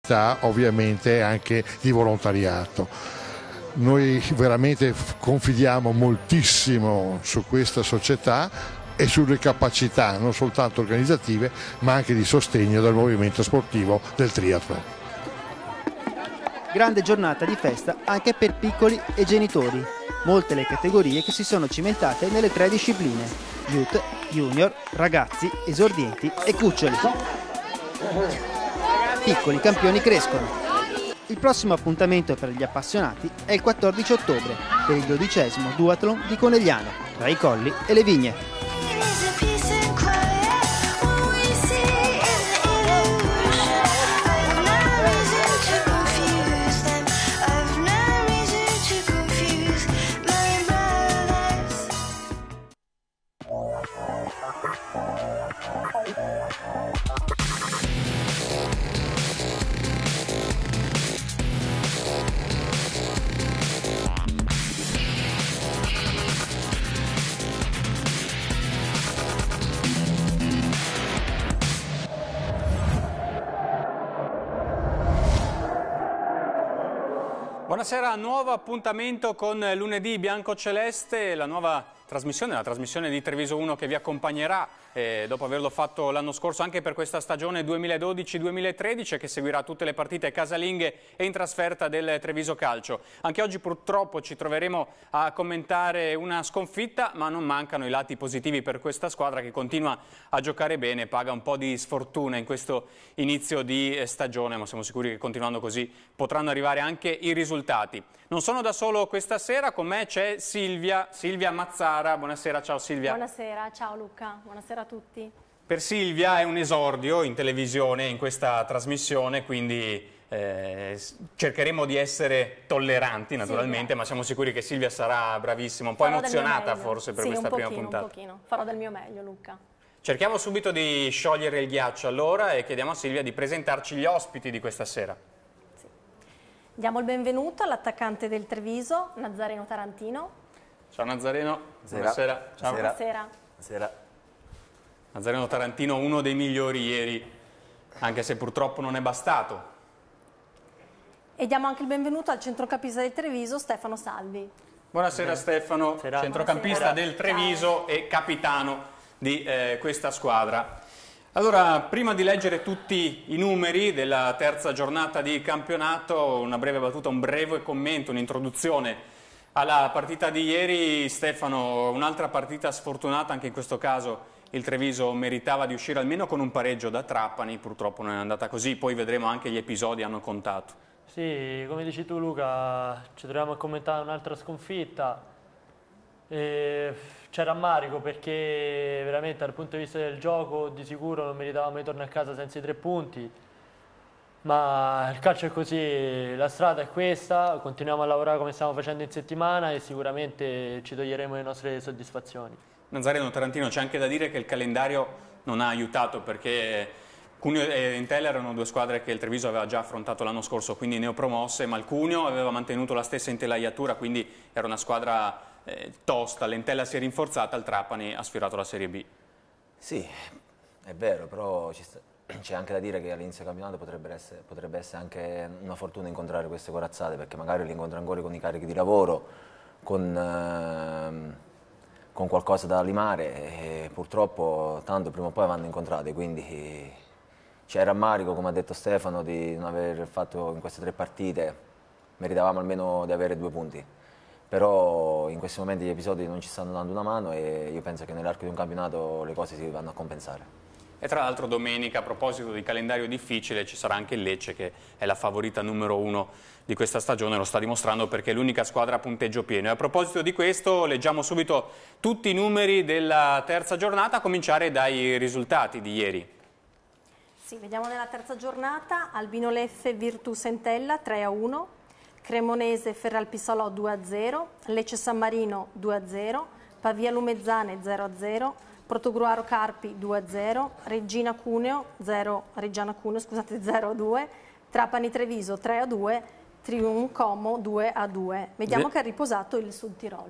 capacità ovviamente anche di volontariato. Noi veramente confidiamo moltissimo su questa società e sulle capacità non soltanto organizzative ma anche di sostegno del movimento sportivo del triathlon. Grande giornata di festa anche per piccoli e genitori. Molte le categorie che si sono cimentate nelle 3 discipline: youth, junior, ragazzi, esordienti e cuccioli. Piccoli campioni crescono. Il prossimo appuntamento per gli appassionati è il 14 ottobre per il 12° Duathlon di Conegliano, tra i Colli e le Vigne. Buonasera, nuovo appuntamento con Lunedì Biancoceleste, la nuova trasmissione, la trasmissione di Treviso 1 che vi accompagnerà dopo averlo fatto l'anno scorso anche per questa stagione 2012-2013 che seguirà tutte le partite casalinghe e in trasferta del Treviso Calcio. Anche oggi purtroppo ci troveremo a commentare una sconfitta, ma non mancano i lati positivi per questa squadra che continua a giocare bene, paga un po' di sfortuna in questo inizio di stagione, ma siamo sicuri che continuando così potranno arrivare anche i risultati. Non sono da solo questa sera, con me c'è Silvia Mazzara. Buonasera, ciao Silvia. Buonasera, ciao Luca, buonasera a tutti. Per Silvia è un esordio in televisione in questa trasmissione, quindi cercheremo di essere tolleranti naturalmente, ma siamo sicuri che Silvia sarà bravissima, un po' emozionata forse per questa prima puntata. Un pochino, farò del mio meglio Luca. Cerchiamo subito di sciogliere il ghiaccio allora e chiediamo a Silvia di presentarci gli ospiti di questa sera. Diamo il benvenuto all'attaccante del Treviso, Nazareno Tarantino. Ciao Nazareno, buonasera. Ciao. Buonasera. Buonasera. Nazareno Tarantino, uno dei migliori ieri, anche se purtroppo non è bastato. E diamo anche il benvenuto al centrocampista del Treviso, Stefano Salvi. Buonasera Stefano, Buonasera. centrocampista del Treviso e capitano di questa squadra. Allora, prima di leggere tutti i numeri della terza giornata di campionato, una breve battuta, un breve commento, un'introduzione alla partita di ieri. Stefano, un'altra partita sfortunata, anche in questo caso il Treviso meritava di uscire almeno con un pareggio da Trapani, purtroppo non è andata così, poi vedremo anche gli episodi hanno contato. Sì, come dici tu Luca, ci troviamo a commentare un'altra sconfitta. C'è rammarico perché veramente dal punto di vista del gioco di sicuro non meritavamo di tornare a casa senza i 3 punti, ma il calcio è così, la strada è questa, continuiamo a lavorare come stiamo facendo in settimana e sicuramente ci toglieremo le nostre soddisfazioni. Nazareno Tarantino, c'è anche da dire che il calendario non ha aiutato perché Cuneo e Entella erano 2 squadre che il Treviso aveva già affrontato l'anno scorso, quindi neopromosse, ma il Cuneo aveva mantenuto la stessa intelaiatura, quindi era una squadra tosta, l'Entella si è rinforzata, il Trapani ha sfiorato la Serie B. Sì, è vero, però c'è anche da dire che all'inizio del campionato potrebbe essere anche una fortuna incontrare queste corazzate, perché magari li incontri ancora con i carichi di lavoro, con qualcosa da limare e purtroppo tanto prima o poi vanno incontrate, quindi c'è rammarico, come ha detto Stefano, di non aver fatto in queste 3 partite, meritavamo almeno di avere 2 punti. Però in questi momenti gli episodi non ci stanno dando una mano e io penso che nell'arco di un campionato le cose si vanno a compensare. E tra l'altro domenica, a proposito di calendario difficile, ci sarà anche il Lecce che è la favorita numero 1 di questa stagione, lo sta dimostrando perché è l'unica squadra a punteggio pieno. E a proposito di questo leggiamo subito tutti i numeri della terza giornata, a cominciare dai risultati di ieri. Sì, vediamo nella terza giornata, Albino Leffe Virtus Entella 3-1, Cremonese Ferralpisalò 2-0, Lecce San Marino 2-0, Pavia Lumezzane 0-0, Portogruaro Carpi 2-0, Reggiana Cuneo 0-2, Trapani Treviso 3-2, Trium Como 2-2. Vediamo che ha riposato il Sud Tirol.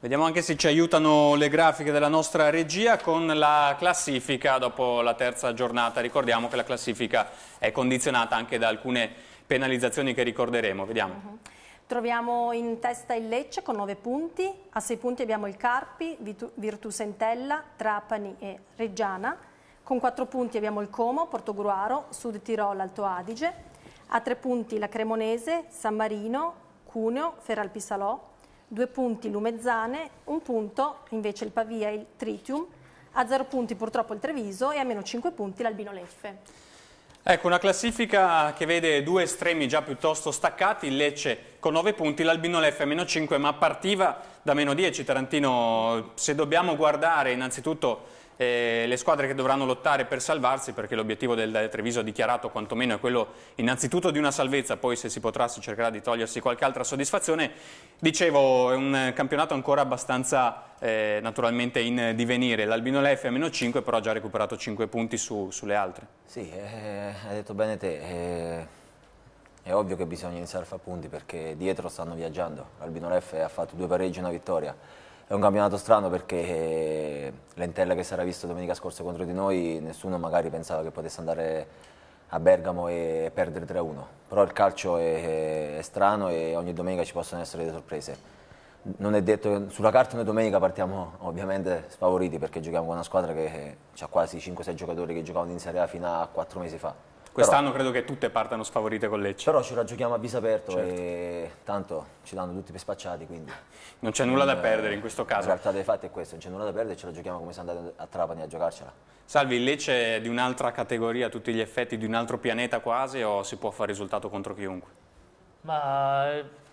Vediamo anche se ci aiutano le grafiche della nostra regia con la classifica dopo la terza giornata. Ricordiamo che la classifica è condizionata anche da alcune penalizzazioni che ricorderemo. Vediamo. Troviamo in testa il Lecce con 9 punti, a 6 punti abbiamo il Carpi, Virtus Entella, Trapani e Reggiana, con 4 punti abbiamo il Como, Portogruaro, Sud Tirolo, Alto Adige, a 3 punti la Cremonese, San Marino, Cuneo, Feralpisalò, 2 punti Lumezzane, 1 punto invece il Pavia e il Tritium, a 0 punti purtroppo il Treviso e a meno 5 punti l'Albino Leffe. Ecco, una classifica che vede due estremi già piuttosto staccati, il Lecce con 9 punti, l'Albino Leffe a meno 5, ma partiva da meno 10. Tarantino, se dobbiamo guardare innanzitutto le squadre che dovranno lottare per salvarsi, perché l'obiettivo del Treviso dichiarato quantomeno è quello innanzitutto di una salvezza, poi se si potrà si cercherà di togliersi qualche altra soddisfazione. Dicevo, è un campionato ancora abbastanza naturalmente in divenire. L'Albino Leffe a meno 5 però ha già recuperato 5 punti sulle altre. Sì, hai detto bene te, è ovvio che bisogna iniziare a fare punti perché dietro stanno viaggiando. L'Albino Leffe ha fatto 2 pareggi e una vittoria. È un campionato strano perché l'Entella che si era visto domenica scorsa contro di noi, nessuno magari pensava che potesse andare a Bergamo e perdere 3-1. Però il calcio è strano e ogni domenica ci possono essere delle sorprese. Non è detto, sulla carta noi domenica partiamo ovviamente sfavoriti perché giochiamo con una squadra che ha quasi 5-6 giocatori che giocavano in Serie A fino a 4 mesi fa. Quest'anno credo che tutte partano sfavorite con Lecce. Però ci ragiochiamo a viso aperto e tanto ci danno tutti per spacciati, quindi non c'è nulla da perdere in questo caso. La realtà dei fatti è questa, non c'è nulla da perdere e ce la giochiamo come se andate a Trapani a giocarcela. Salvi, il Lecce è di un'altra categoria, a tutti gli effetti, di un altro pianeta quasi, o si può fare risultato contro chiunque? Ma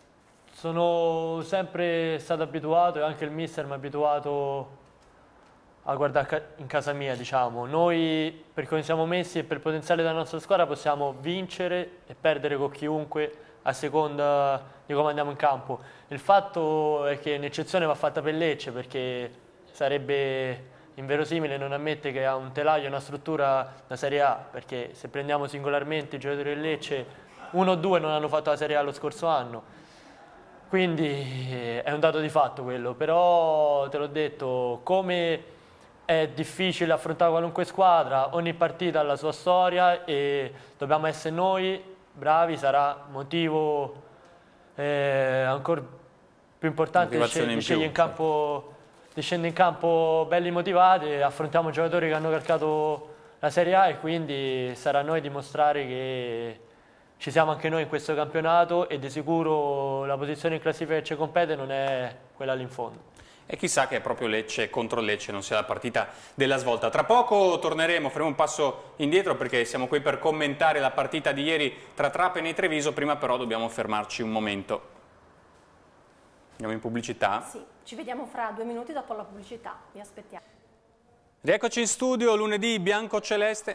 sono sempre stato abituato e anche il mister mi ha abituato a guardare in casa mia, diciamo. Noi, per come siamo messi e per il potenziale della nostra squadra, possiamo vincere e perdere con chiunque a seconda di come andiamo in campo. Il fatto è che un'eccezione va fatta per Lecce perché sarebbe inverosimile non ammettere che ha un telaio e una struttura da Serie A, perché se prendiamo singolarmente i giocatori del Lecce, 1 o 2 non hanno fatto la Serie A lo scorso anno. Quindi è un dato di fatto quello, però te l'ho detto, come è difficile affrontare qualunque squadra, ogni partita ha la sua storia e dobbiamo essere noi bravi, sarà motivo ancora più importante di scendere in campo belli motivati, affrontiamo giocatori che hanno calcato la Serie A e quindi sarà a noi dimostrare che ci siamo anche noi in questo campionato e di sicuro la posizione in classifica che ci compete non è quella lì in fondo. E chissà che proprio Lecce contro Lecce non sia la partita della svolta. Tra poco torneremo, faremo un passo indietro perché siamo qui per commentare la partita di ieri tra Trapani e Treviso, prima però dobbiamo fermarci un momento. Andiamo in pubblicità? Sì, ci vediamo fra 2 minuti dopo la pubblicità, vi aspettiamo. Rieccoci in studio, lunedì bianco-celeste.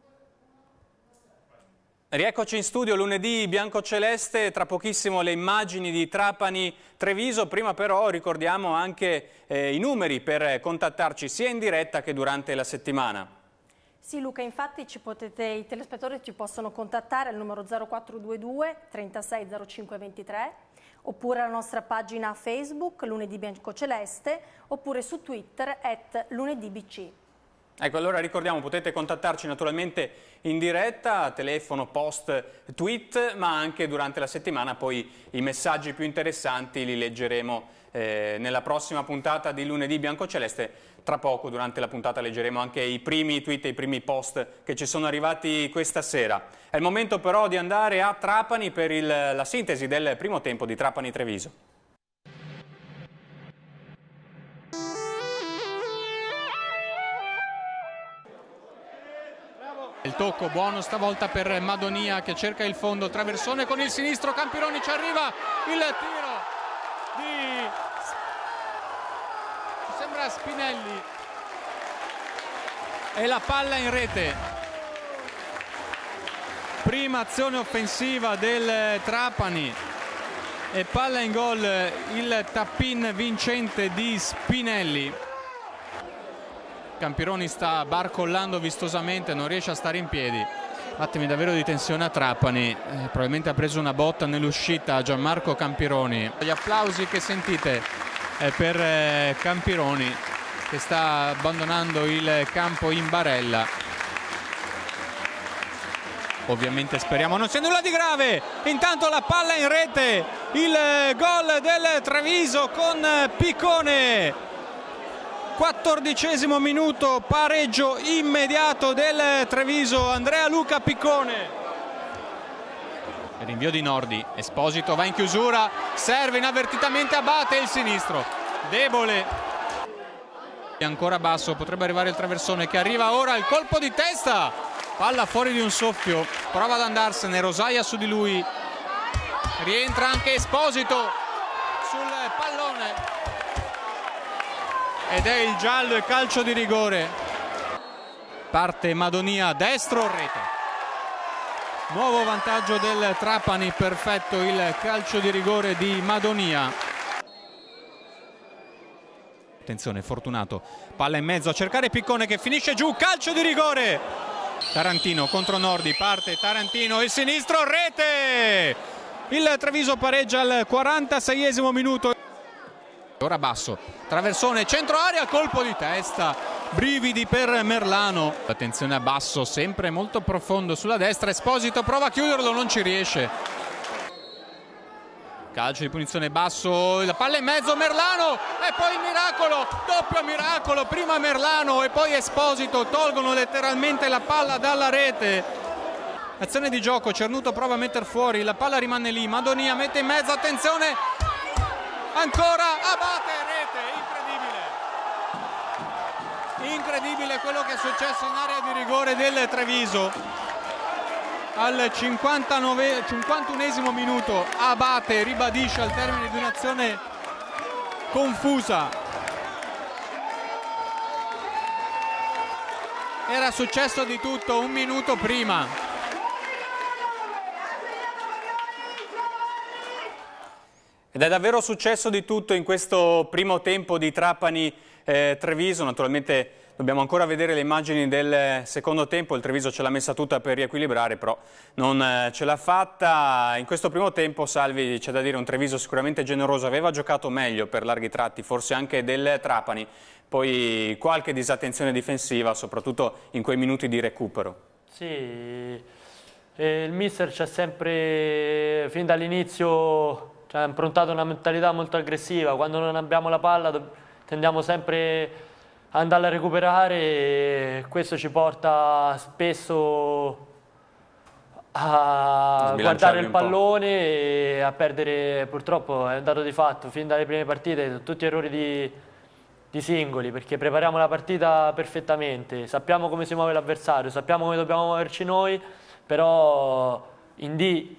Rieccoci in studio lunedì bianco-celeste, tra pochissimo le immagini di Trapani-Treviso, prima però ricordiamo anche i numeri per contattarci sia in diretta che durante la settimana. Sì Luca, infatti i telespettatori ci possono contattare al numero 0422 36 05 23 oppure alla nostra pagina Facebook lunedì bianco-celeste oppure su Twitter @lunedibc. Ecco, allora ricordiamo, potete contattarci naturalmente in diretta, telefono, post, tweet, ma anche durante la settimana poi i messaggi più interessanti li leggeremo nella prossima puntata di Lunedì Biancoceleste. Tra poco, durante la puntata, leggeremo anche i primi tweet e i primi post che ci sono arrivati questa sera. È il momento però di andare a Trapani per la sintesi del primo tempo di Trapani-Treviso. Il tocco buono stavolta per Madonia che cerca il fondo, traversone con il sinistro, Campironi ci arriva, il tiro di sembra Spinelli e la palla in rete. Prima azione offensiva del Trapani e palla in gol, il tap-in vincente di Spinelli. Campironi sta barcollando vistosamente, non riesce a stare in piedi. Attimi davvero di tensione a Trapani, probabilmente ha preso una botta nell'uscita Gianmarco Campironi. Gli applausi che sentite per Campironi, che sta abbandonando il campo in barella. Ovviamente speriamo non sia nulla di grave. Intanto la palla in rete, il gol del Treviso con Piccone. 14° minuto, pareggio immediato del Treviso. Andrea Luca Piccone. Il rinvio di Nordi, Esposito va in chiusura, serve inavvertitamente, abbatte il sinistro, debole. E ancora basso, potrebbe arrivare il traversone che arriva ora, il colpo di testa, palla fuori di un soffio, prova ad andarsene, Rosaia su di lui, rientra anche Esposito sul pallone ed è il giallo e calcio di rigore. Parte Madonia, destro, rete. Nuovo vantaggio del Trapani, perfetto il calcio di rigore di Madonia. Attenzione, Fortunato, palla in mezzo a cercare Piccone che finisce giù, calcio di rigore. Tarantino contro Nordi, parte Tarantino, il sinistro, rete. Il Treviso pareggia al 46° minuto. Ora basso, traversone, centro area, colpo di testa, brividi per Merlano. Attenzione a basso, sempre molto profondo sulla destra, Esposito prova a chiuderlo, non ci riesce. Calcio di punizione basso, la palla in mezzo, Merlano e poi il miracolo, doppio miracolo, prima Merlano e poi Esposito tolgono letteralmente la palla dalla rete. Azione di gioco, Cernuto prova a mettere fuori, la palla rimane lì, Madonia mette in mezzo, attenzione, ancora, abbatte, rete, incredibile. Incredibile quello che è successo in area di rigore del Treviso. Al 51° minuto Abate ribadisce al termine di un'azione confusa. Era successo di tutto un minuto prima. Ed è davvero successo di tutto in questo primo tempo di Trapani-Treviso. Naturalmente dobbiamo ancora vedere le immagini del secondo tempo. Il Treviso ce l'ha messa tutta per riequilibrare, però non ce l'ha fatta. In questo primo tempo, Salvi, c'è da dire, un Treviso sicuramente generoso. Aveva giocato meglio per larghi tratti, forse anche del Trapani. Poi qualche disattenzione difensiva, soprattutto in quei minuti di recupero. Sì, il mister c'è sempre, fin dall'inizio, ha improntato una mentalità molto aggressiva. Quando non abbiamo la palla tendiamo sempre ad andare a recuperare e questo ci porta spesso a guardare il pallone e a perdere. Purtroppo è un dato di fatto, fin dalle prime partite, tutti errori di singoli, perché prepariamo la partita perfettamente, sappiamo come si muove l'avversario, sappiamo come dobbiamo muoverci noi, però in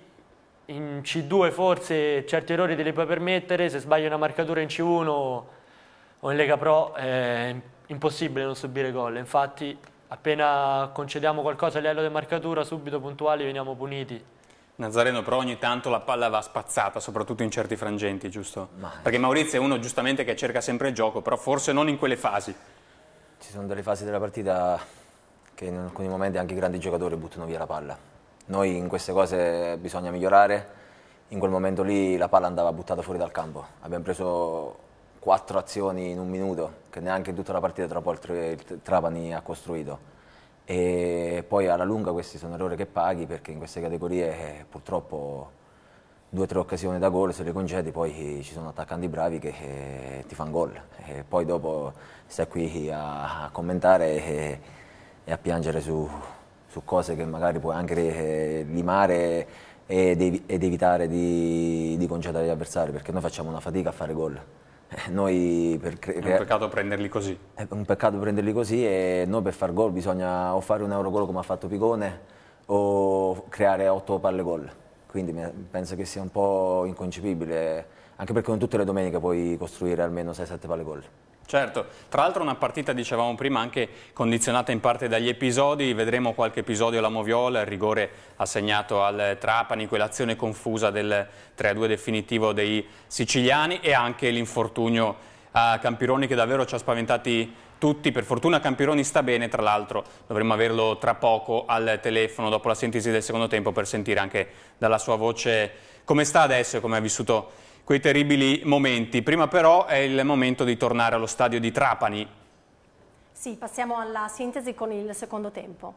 C2 forse certi errori te li puoi permettere, se sbagli una marcatura in C1 o in Lega Pro è impossibile non subire gol. Infatti appena concediamo qualcosa a livello di marcatura, subito puntuali veniamo puniti. Nazareno, però ogni tanto la palla va spazzata, soprattutto in certi frangenti, giusto? Perché Maurizio è uno giustamente che cerca sempre il gioco, però forse non in quelle fasi. Ci sono delle fasi della partita che in alcuni momenti anche i grandi giocatori buttano via la palla. Noi in queste cose bisogna migliorare, in quel momento lì la palla andava buttata fuori dal campo. Abbiamo preso 4 azioni in un minuto, che neanche in tutta la partita troppo il Trapani ha costruito. E poi alla lunga questi sono errori che paghi, perché in queste categorie purtroppo 2 o 3 occasioni da gol se le concedi, poi ci sono attaccanti bravi che ti fanno gol. E poi dopo stai qui a commentare e a piangere su cose che magari puoi anche limare ed evitare di concedere agli avversari, perché noi facciamo una fatica a fare gol. È un peccato prenderli così. È un peccato prenderli così e noi per far gol bisogna o fare un Eurogol come ha fatto Piccone o creare 8 palle gol. Quindi penso che sia un po' inconcepibile, anche perché non tutte le domeniche puoi costruire almeno 6-7 palle gol. Certo, tra l'altro una partita, dicevamo prima, anche condizionata in parte dagli episodi. Vedremo qualche episodio alla Moviola, il rigore assegnato al Trapani, quell'azione confusa del 3-2 definitivo dei siciliani e anche l'infortunio a Campironi che davvero ci ha spaventati tutti. Per fortuna Campironi sta bene, tra l'altro dovremmo averlo tra poco al telefono dopo la sintesi del secondo tempo per sentire anche dalla sua voce come sta adesso e come ha vissuto quei terribili momenti. Prima però è il momento di tornare allo stadio di Trapani. Sì, passiamo alla sintesi con il secondo tempo.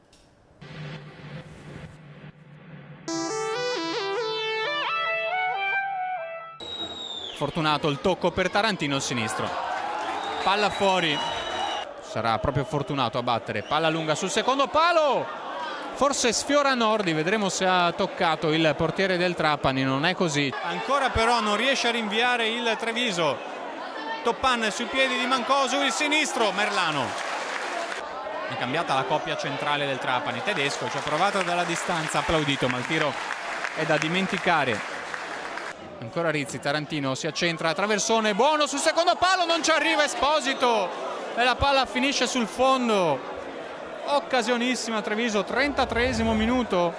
Fortunato il tocco per Tarantino il sinistro. Palla fuori. Sarà proprio Fortunato a battere. Palla lunga sul secondo palo. Forse sfiora Nordi, vedremo se ha toccato il portiere del Trapani, non è così. Ancora però non riesce a rinviare il Treviso. Toppan sui piedi di Mancosu, il sinistro, Merlano. È cambiata la coppia centrale del Trapani. Tedesco ci ha provato dalla distanza, applaudito, ma il tiro è da dimenticare. Ancora Rizzi, Tarantino si accentra, traversone, buono sul secondo palo, non ci arriva Esposito e la palla finisce sul fondo. Occasionissima Treviso, 33esimo minuto.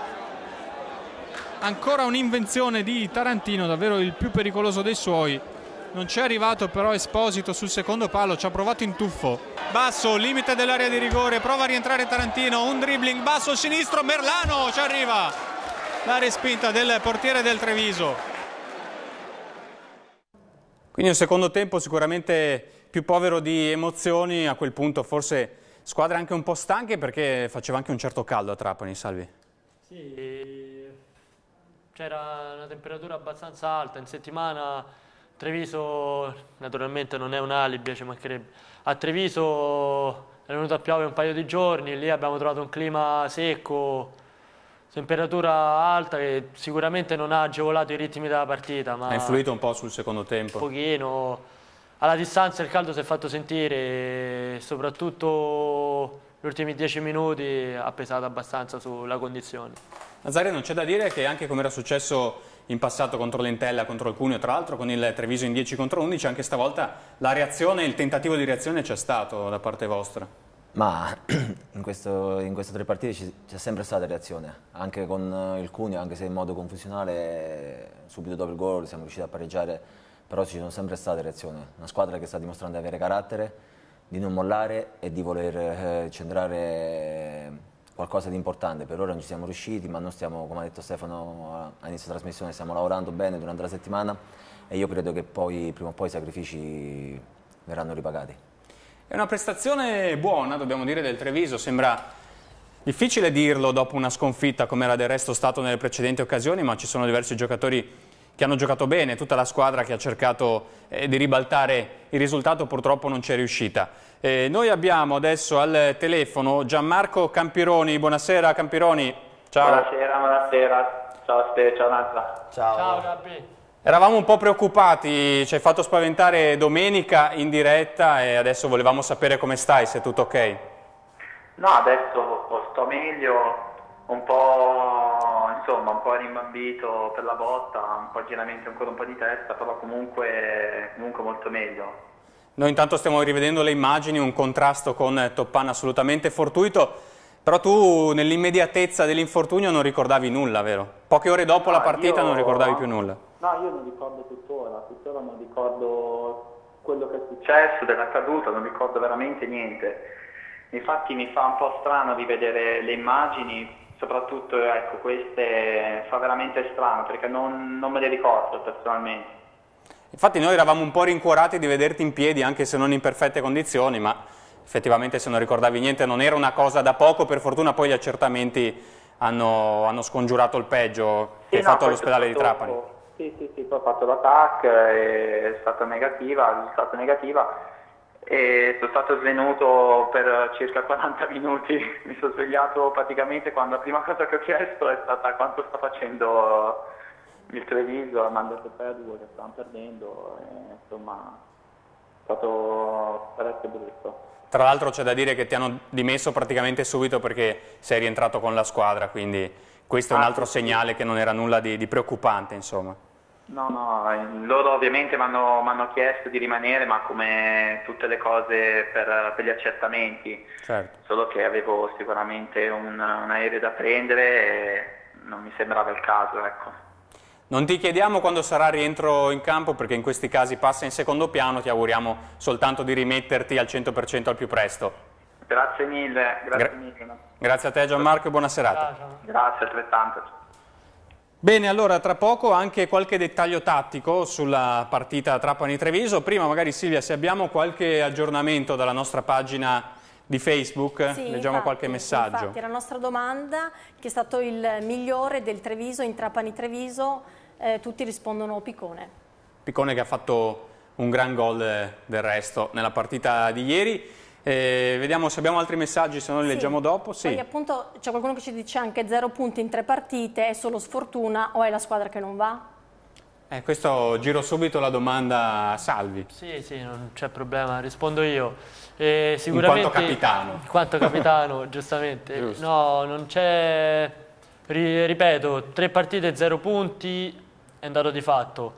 Ancora un'invenzione di Tarantino, davvero il più pericoloso dei suoi. Non c'è arrivato però Esposito sul secondo palo, ci ha provato in tuffo. Basso, limite dell'area di rigore, prova a rientrare Tarantino, un dribbling basso sinistro, Merlano, ci arriva. La respinta del portiere del Treviso. Quindi un secondo tempo sicuramente più povero di emozioni, a quel punto forse squadre anche un po' stanche perché faceva anche un certo caldo a Trapani, Salvi. Sì, c'era una temperatura abbastanza alta, in settimana Treviso naturalmente non è un alibi, ci mancherebbe. A Treviso è venuto a piovere un paio di giorni, lì abbiamo trovato un clima secco, temperatura alta che sicuramente non ha agevolato i ritmi della partita. Ma ha influito un po' sul secondo tempo. Un pochino. Alla distanza il caldo si è fatto sentire e soprattutto gli ultimi 10 minuti ha pesato abbastanza sulla condizione. Nazario, non c'è da dire che anche come era successo in passato contro l'Entella, contro il Cuneo, tra l'altro con il Treviso in 10 contro 11, anche stavolta la reazione, il tentativo di reazione c'è stato da parte vostra. Ma in queste tre partite c'è sempre stata reazione, anche con il Cuneo, anche se in modo confusionale, subito dopo il gol siamo riusciti a pareggiare, però ci sono sempre state reazioni. Una squadra che sta dimostrando di avere carattere, di non mollare e di voler centrare qualcosa di importante. Per ora non ci siamo riusciti, ma noi stiamo, come ha detto Stefano a inizio trasmissione, stiamo lavorando bene durante la settimana e io credo che poi, prima o poi i sacrifici verranno ripagati. È una prestazione buona, dobbiamo dire, del Treviso. Sembra difficile dirlo dopo una sconfitta come era del resto stato nelle precedenti occasioni, ma ci sono diversi giocatori che hanno giocato bene, tutta la squadra che ha cercato di ribaltare il risultato, purtroppo non ci è riuscita. Noi abbiamo adesso al telefono Gianmarco Campironi. Buonasera Campironi. Ciao. Buonasera. Ciao Ste, ciao Nazza. Ciao Gabbi. Eravamo un po' preoccupati, ci hai fatto spaventare domenica in diretta e adesso volevamo sapere come stai, se è tutto ok. No, adesso sto meglio, un po' rimbambito per la botta, un po' giramenti, ancora un po' di testa, però comunque molto meglio. Noi intanto stiamo rivedendo le immagini, un contrasto con Toppan assolutamente fortuito, però tu nell'immediatezza dell'infortunio non ricordavi nulla, vero? Poche ore dopo la partita non ricordavi più nulla. No, io non ricordo tuttora non ricordo quello che è successo, dell'accaduto, non ricordo veramente niente. Infatti mi fa un po' strano rivedere le immagini, soprattutto ecco, queste fa veramente strano perché non me le ricordo personalmente. Infatti noi eravamo un po' rincuorati di vederti in piedi anche se non in perfette condizioni, ma effettivamente se non ricordavi niente non era una cosa da poco, per fortuna poi gli accertamenti hanno scongiurato il peggio che hai fatto all'ospedale di Trapani. Sì, poi ho fatto l'attack, è stata negativa, il risultato negativa. E sono stato svenuto per circa 40 minuti, mi sono svegliato praticamente quando la prima cosa che ho chiesto è stata quanto sta facendo il Treviso, mi hanno detto 3-2 che stavano perdendo, e, insomma è stato parecchio brutto. Tra l'altro c'è da dire che ti hanno dimesso praticamente subito perché sei rientrato con la squadra, quindi questo è un altro segnale che non era nulla di preoccupante, insomma. No, loro ovviamente mi hanno chiesto di rimanere, ma come tutte le cose per gli accertamenti, certo. Solo che avevo sicuramente un aereo da prendere e non mi sembrava il caso, ecco. Non ti chiediamo quando sarà rientro in campo perché in questi casi passa in secondo piano, ti auguriamo soltanto di rimetterti al 100% al più presto. Grazie mille. Grazie a te Gianmarco e buona serata. Ciao. Grazie altrettanto. Bene, allora tra poco anche qualche dettaglio tattico sulla partita Trapani-Treviso. Prima magari Silvia, se abbiamo qualche aggiornamento dalla nostra pagina di Facebook, sì, leggiamo qualche messaggio. Infatti, la nostra domanda, chi è stato il migliore del Treviso in Trapani-Treviso, tutti rispondono Piccone. Piccone che ha fatto un gran gol del resto nella partita di ieri. Vediamo se abbiamo altri messaggi, se no li leggiamo dopo. Sì. Poi appunto c'è qualcuno che ci dice anche 0 punti in 3 partite, è solo sfortuna o è la squadra che non va? Questo giro subito la domanda a Salvi. Sì, non c'è problema, rispondo io. Sicuramente, in quanto capitano. In quanto capitano, giustamente. Giusto. No, non c'è, ripeto, 3 partite, 0 punti, è un dato di fatto.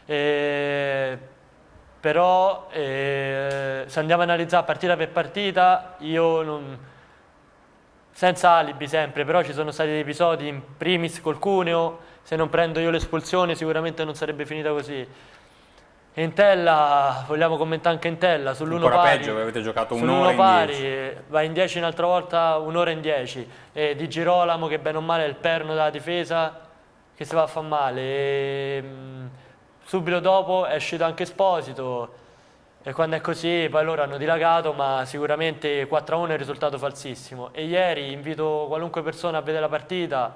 Però se andiamo a analizzare partita per partita, io non, senza alibi sempre, però ci sono stati dei episodi, in primis col Cuneo, se non prendo io l'espulsione sicuramente non sarebbe finita così. Entella, vogliamo commentare anche Entella, sull'1 pari. Peggio, avete giocato un'ora in pari, 10. va in 10 un'altra volta, 1 ora in 10. Di Girolamo che bene o male è il perno della difesa, che si va a far male. Subito dopo è uscito anche Esposito e quando è così poi loro hanno dilagato, ma sicuramente 4-1 è un risultato falsissimo. E ieri invito qualunque persona a vedere la partita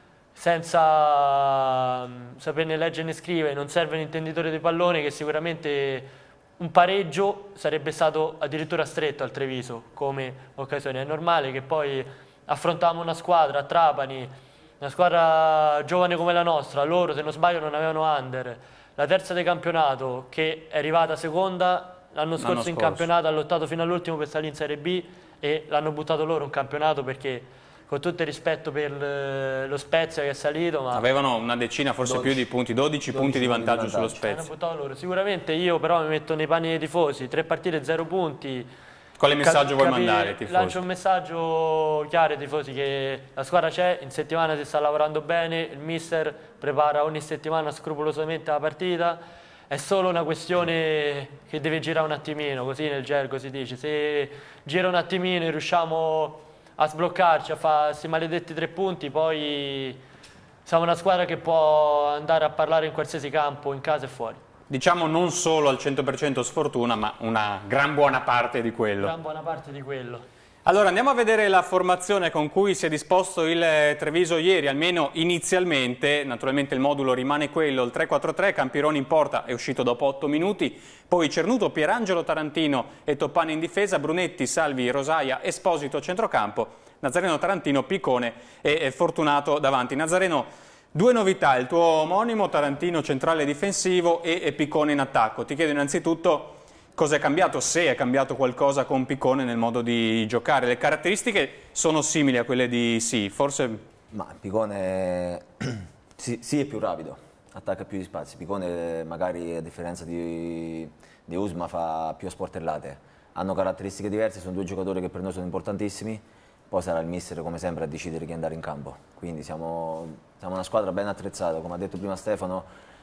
senza saperne leggere né scrivere, non serve un intenditore di pallone, che sicuramente un pareggio sarebbe stato addirittura stretto al Treviso come occasione. È normale che poi affrontiamo una squadra a Trapani, una squadra giovane come la nostra, loro se non sbaglio non avevano under, la terza del campionato che è arrivata seconda l'anno scorso in campionato, ha lottato fino all'ultimo per salire in Serie B e l'hanno buttato loro un campionato, perché con tutto il rispetto per lo Spezia che è salito, ma avevano una decina, forse più di punti, 12 punti di vantaggio sullo Spezia. Hanno buttato loro. Sicuramente io però mi metto nei panni dei tifosi, 3 partite 0 punti. Quale messaggio vuoi mandare ai tifosi? Lancio un messaggio chiaro ai tifosi che la squadra c'è, in settimana si sta lavorando bene, il mister prepara ogni settimana scrupolosamente la partita, è solo una questione che deve girare un attimino, così nel gergo si dice. Se gira un attimino e riusciamo a sbloccarci, a fare questi maledetti 3 punti, poi siamo una squadra che può andare a parlare in qualsiasi campo, in casa e fuori. Diciamo non solo al 100% sfortuna, ma una gran buona parte di quello. Gran buona parte di quello. Allora andiamo a vedere la formazione con cui si è disposto il Treviso ieri, almeno inizialmente. Naturalmente il modulo rimane quello, il 3-4-3, Campironi in porta, è uscito dopo 8 minuti, poi Cernuto, Pierangelo, Tarantino e Toppani in difesa, Brunetti, Salvi, Rosaia, Esposito a centrocampo, Nazareno, Tarantino, Piccone e Fortunato davanti. Nazareno, 2 novità, il tuo omonimo, Tarantino centrale difensivo e Piccone in attacco. Ti chiedo innanzitutto cosa è cambiato, se è cambiato qualcosa con Piccone nel modo di giocare. Le caratteristiche sono simili a quelle di Sì, forse... Ma Piccone sì è più rapido, attacca più gli spazi. Piccone magari a differenza di Usma fa più a sportellate. Hanno caratteristiche diverse, sono 2 giocatori che per noi sono importantissimi. Poi sarà il mister come sempre a decidere chi andare in campo. Quindi siamo una squadra ben attrezzata, come ha detto prima Stefano,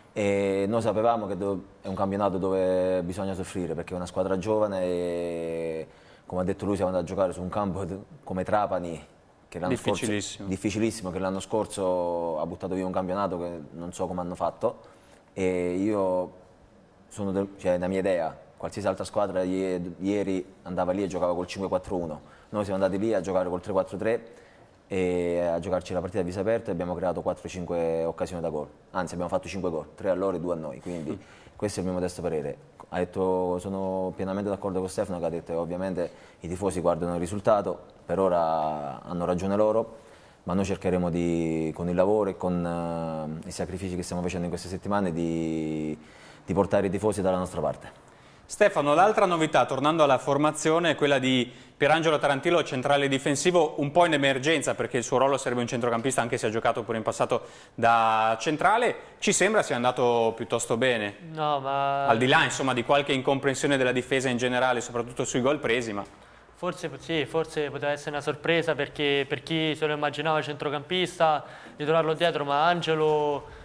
e noi sapevamo che è un campionato dove bisogna soffrire, perché è una squadra giovane e come ha detto lui siamo andati a giocare su un campo come Trapani, che l'anno difficilissimo, che l'anno scorso ha buttato via un campionato che non so come hanno fatto, e io sono la mia idea, qualsiasi altra squadra ieri andava lì e giocava col 5-4-1. Noi siamo andati lì a giocare col 3-4-3 e a giocarci la partita a viso aperto e abbiamo creato 4-5 occasioni da gol. Anzi, abbiamo fatto 5 gol, 3 a loro e 2 a noi, quindi questo è il mio modesto parere. Ha detto, sono pienamente d'accordo con Stefano che ha detto che ovviamente i tifosi guardano il risultato, per ora hanno ragione loro, ma noi cercheremo con il lavoro e con i sacrifici che stiamo facendo in queste settimane di portare i tifosi dalla nostra parte. Stefano, l'altra novità, tornando alla formazione, è quella di Pierangelo Tarantino, centrale difensivo, un po' in emergenza perché il suo ruolo sarebbe un centrocampista, anche se ha giocato pure in passato da centrale. Ci sembra sia andato piuttosto bene, no, ma... al di là insomma di qualche incomprensione della difesa in generale, soprattutto sui gol presi. Ma... Forse sì, forse poteva essere una sorpresa, perché per chi se lo immaginava centrocampista di trovarlo dietro, ma Angelo...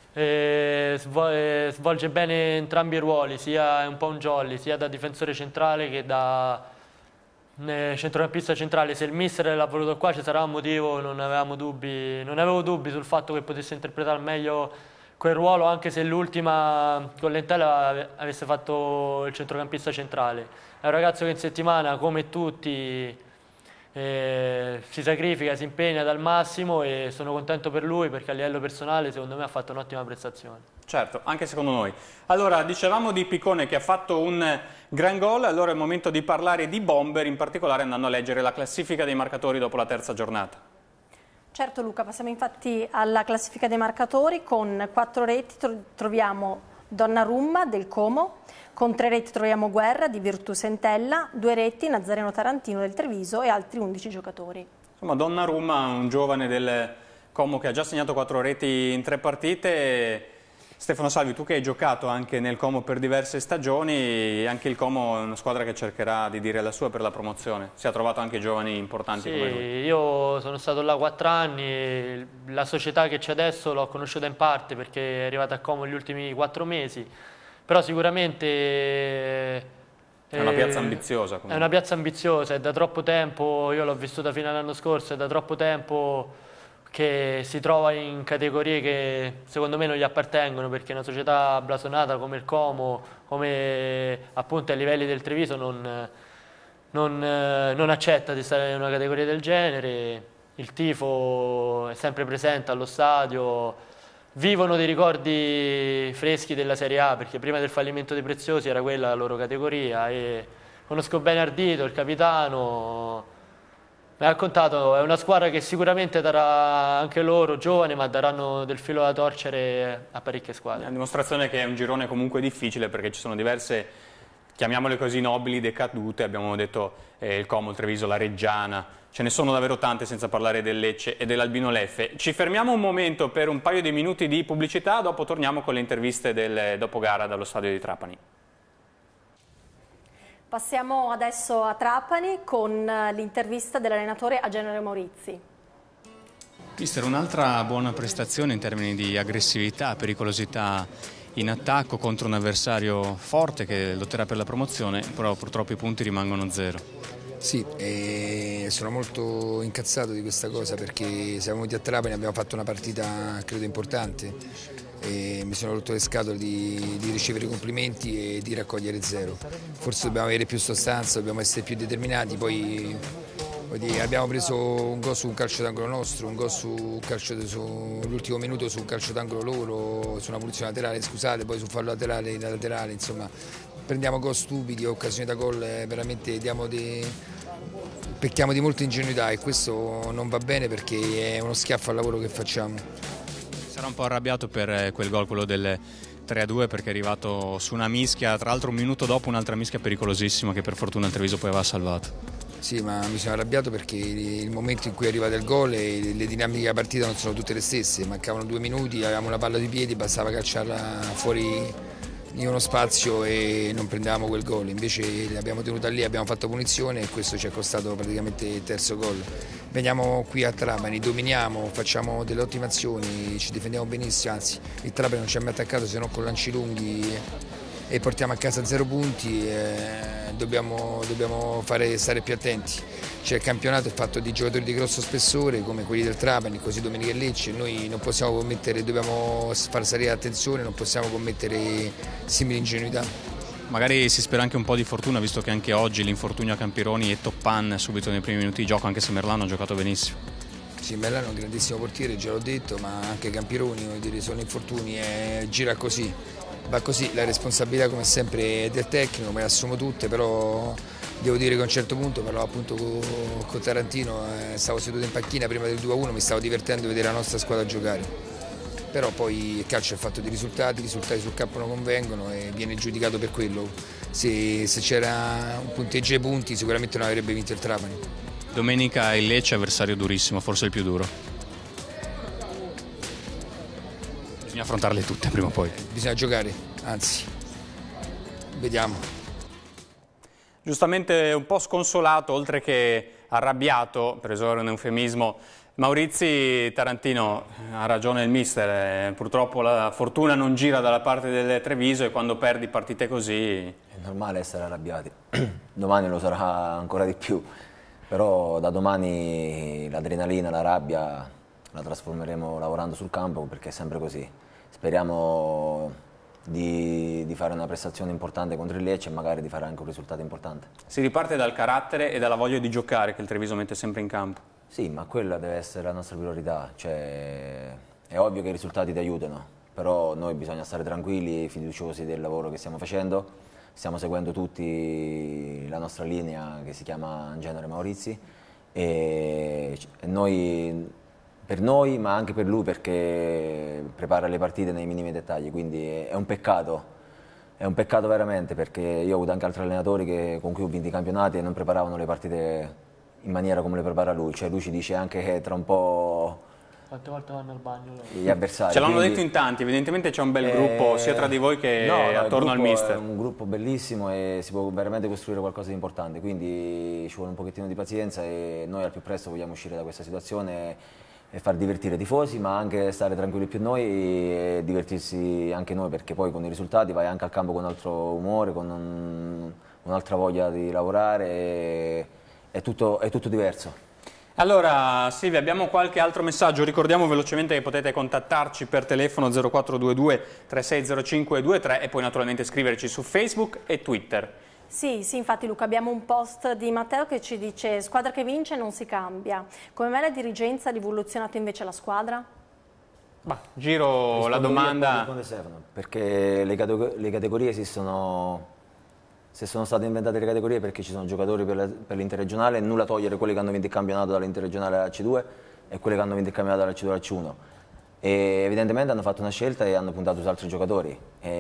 svolge bene entrambi i ruoli, sia un po' un jolly, sia da difensore centrale che da centrocampista centrale. Se il mister l'ha voluto qua ci sarà un motivo, non avevo dubbi sul fatto che potesse interpretare al meglio quel ruolo, anche se l'ultima con l'Entella avesse fatto il centrocampista centrale. È un ragazzo che in settimana, come tutti, si sacrifica, si impegna dal massimo e sono contento per lui perché a livello personale secondo me ha fatto un'ottima prestazione. Certo, anche secondo noi. Allora, dicevamo di Piccone che ha fatto un gran gol, allora è il momento di parlare di Bomber, in particolare andando a leggere la classifica dei marcatori dopo la terza giornata. Certo Luca, passiamo infatti alla classifica dei marcatori. Con 4 reti troviamo Donnarumma del Como, con 3 reti troviamo Guerra di Virtus Entella, 2 reti Nazareno Tarantino del Treviso e altri 11 giocatori. Insomma, Donnarumma, un giovane del Como che ha già segnato 4 reti in 3 partite. Stefano Salvi, tu che hai giocato anche nel Como per diverse stagioni, anche il Como è una squadra che cercherà di dire la sua per la promozione. Si è trovato anche giovani importanti come lui. Io sono stato là 4 anni, la società che c'è adesso l'ho conosciuta in parte perché è arrivata a Como gli ultimi 4 mesi, però sicuramente è una piazza ambiziosa. Comunque. È una piazza ambiziosa, è da troppo tempo, io l'ho vissuta fino all'anno scorso, è da troppo tempo che si trova in categorie che secondo me non gli appartengono, perché una società blasonata come il Como, come appunto ai livelli del Treviso, non accetta di stare in una categoria del genere. Il tifo è sempre presente allo stadio, vivono dei ricordi freschi della Serie A, perché prima del fallimento dei Preziosi era quella la loro categoria, e conosco bene Ardito, il capitano. Mi ha raccontato, è una squadra che sicuramente darà anche loro, giovane, ma daranno del filo da torcere a parecchie squadre. È una dimostrazione che è un girone comunque difficile, perché ci sono diverse, chiamiamole così, nobili decadute. Abbiamo detto il Como, il Treviso, la Reggiana, ce ne sono davvero tante, senza parlare del Lecce e dell'Albino Leffe. Ci fermiamo un momento per un paio di minuti di pubblicità, dopo torniamo con le interviste del dopogara dallo stadio di Trapani. Passiamo adesso a Trapani con l'intervista dell'allenatore a Genere Morizzi. Mister, un'altra buona prestazione in termini di aggressività, pericolosità in attacco contro un avversario forte che lotterà per la promozione, però purtroppo i punti rimangono 0. Sì, sono molto incazzato di questa cosa perché siamo venuti a Trapani, abbiamo fatto una partita credo importante. E mi sono rotto le scatole di ricevere complimenti e di raccogliere 0. Forse dobbiamo avere più sostanza, dobbiamo essere più determinati. Poi abbiamo preso un gol su un calcio d'angolo nostro, un gol sull'ultimo minuto su un calcio d'angolo loro, su una punizione laterale, scusate, poi su fallo laterale, insomma prendiamo gol stupidi, occasioni da gol, veramente pecchiamo di molta ingenuità e questo non va bene perché è uno schiaffo al lavoro che facciamo. Sarà un po' arrabbiato per quel gol, quello del 3-2, perché è arrivato su una mischia, tra l'altro un minuto dopo un'altra mischia pericolosissima che per fortuna il Treviso poi aveva salvato. Sì, ma mi sono arrabbiato perché il momento in cui è arrivato il gol e le dinamiche della partita non sono tutte le stesse, mancavano 2 minuti, avevamo la palla di piedi, bastava calciarla fuori di uno spazio e non prendevamo quel gol, invece l'abbiamo tenuta lì, abbiamo fatto punizione e questo ci è costato praticamente il terzo gol. Veniamo qui a Trapani, dominiamo, facciamo delle ottime azioni, ci difendiamo benissimo, anzi il Trapani non ci ha mai attaccato se non con lanci lunghi e portiamo a casa 0 punti, dobbiamo stare più attenti. Cioè, il campionato è fatto di giocatori di grosso spessore come quelli del Trapani, così Domenica e Lecce, noi non possiamo commettere, dobbiamo far salire l'attenzione, non possiamo commettere simili ingenuità. Magari si spera anche un po' di fortuna, visto che anche oggi l'infortunio a Campironi e Toppan subito nei primi minuti di gioco, anche se Merlano ha giocato benissimo. Sì, Merlano è un grandissimo portiere, già l'ho detto, ma anche Campironi, voglio dire, sono infortuni e gira così. Va così, la responsabilità come sempre è del tecnico, me le assumo tutte, però devo dire che a un certo punto parlavo appunto con Tarantino, stavo seduto in panchina prima del 2-1, mi stavo divertendo a vedere la nostra squadra giocare. Però poi il calcio è fatto di risultati, i risultati sul campo non convengono e viene giudicato per quello. Se c'era un punteggio ai punti sicuramente non avrebbe vinto il Trapani. Domenica il Lecce, avversario durissimo, forse il più duro. Bisogna affrontarle tutte prima o poi. Bisogna giocare, anzi, vediamo. Giustamente un po' sconsolato, oltre che arrabbiato, per usare un eufemismo, Maurizi, Tarantino, ha ragione il mister, purtroppo la fortuna non gira dalla parte del Treviso e quando perdi partite così... È normale essere arrabbiati, domani lo sarà ancora di più, però da domani l'adrenalina, la rabbia la trasformeremo lavorando sul campo, perché è sempre così. Speriamo di fare una prestazione importante contro il Lecce e magari di fare anche un risultato importante. Si riparte dal carattere e dalla voglia di giocare che il Treviso mette sempre in campo. Sì, ma quella deve essere la nostra priorità, cioè, è ovvio che i risultati ti aiutano, però noi bisogna stare tranquilli e fiduciosi del lavoro che stiamo facendo, stiamo seguendo tutti la nostra linea che si chiama in genere Maurizi e noi, per noi ma anche per lui, perché prepara le partite nei minimi dettagli, quindi è un peccato veramente, perché io ho avuto anche altri allenatori con cui ho vinto i campionati e non preparavano le partite in maniera come le prepara lui, cioè lui ci dice anche che tra un po'... Quante volte vanno al bagno? Gli avversari. Ce l'hanno detto in tanti, evidentemente c'è un bel gruppo sia tra di voi che attorno al mister. È un gruppo bellissimo e si può veramente costruire qualcosa di importante, quindi ci vuole un pochettino di pazienza e noi al più presto vogliamo uscire da questa situazione e far divertire i tifosi, ma anche stare tranquilli più noi e divertirsi anche noi, perché poi con i risultati vai anche al campo con un altro umore, con un'altra voglia di lavorare e è tutto diverso. Allora Silvia, abbiamo qualche altro messaggio, ricordiamo velocemente che potete contattarci per telefono 0422 360523 e poi naturalmente scriverci su Facebook e Twitter. Sì, infatti Luca, abbiamo un post di Matteo che ci dice: squadra che vince non si cambia. Come mai la dirigenza ha rivoluzionato invece la squadra? Giro la domanda. Perché le categorie esistono. Se sono state inventate le categorie perché ci sono giocatori per l'interregionale, nulla togliere quelli che hanno vinto il campionato dall'interregionale alla C2 e quelli che hanno vinto il campionato dalla C2 alla C1. E evidentemente hanno fatto una scelta e hanno puntato su altri giocatori.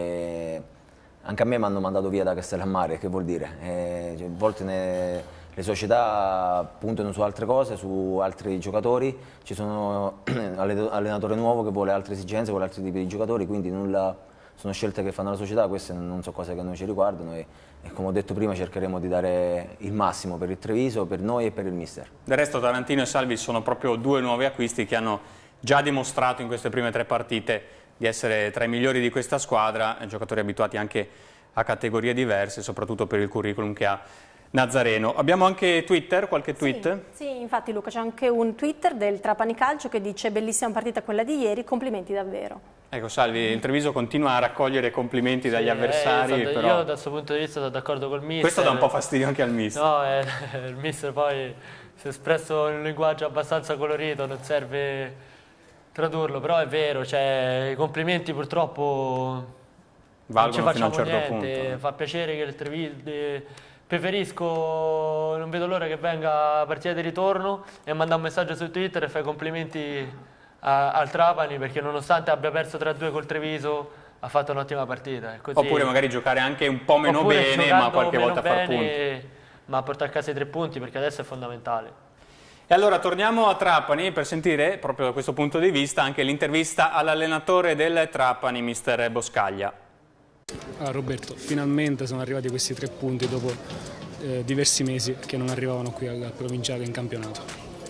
E anche a me mi hanno mandato via da Castellammare, che vuol dire? A volte le società puntano su altre cose, su altri giocatori, ci sono allenatore nuovo che vuole altre esigenze, vuole altri tipi di giocatori, quindi sono scelte che fanno la società, queste non sono cose che a noi ci riguardano e come ho detto prima cercheremo di dare il massimo per il Treviso, per noi e per il mister. Del resto Tarantino e Salvi sono proprio due nuovi acquisti che hanno già dimostrato in queste prime 3 partite di essere tra i migliori di questa squadra, giocatori abituati anche a categorie diverse, soprattutto per il curriculum che ha Nazareno. Abbiamo anche Twitter, qualche tweet? Sì, infatti Luca, c'è anche un Twitter del Trapani Calcio che dice: bellissima partita quella di ieri, complimenti davvero. Ecco Salvi, il Treviso continua a raccogliere complimenti dagli avversari. Io da questo punto di vista sono d'accordo col mister. Questo dà un po' fastidio anche al mister. No, il mister poi si è espresso in un linguaggio abbastanza colorito, non serve tradurlo, però è vero, cioè, i complimenti purtroppo valgono non ci fino a un facciamo certo niente. punto. Fa piacere che il Treviso... Preferisco, non vedo l'ora che venga la partita di ritorno e manda un messaggio su Twitter e fa i complimenti al Trapani, perché nonostante abbia perso 3-2 col Treviso ha fatto un'ottima partita. Così, oppure magari giocare anche un po' meno bene, ma qualche volta far punti. Ma portare a casa i 3 punti, perché adesso è fondamentale. E allora torniamo a Trapani per sentire, proprio da questo punto di vista, anche l'intervista all'allenatore del Trapani, mister Boscaglia. Roberto, finalmente sono arrivati questi 3 punti dopo diversi mesi che non arrivavano qui al provinciale in campionato.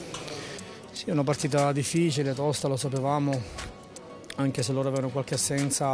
Sì, è una partita difficile, tosta, lo sapevamo, anche se loro avevano qualche assenza,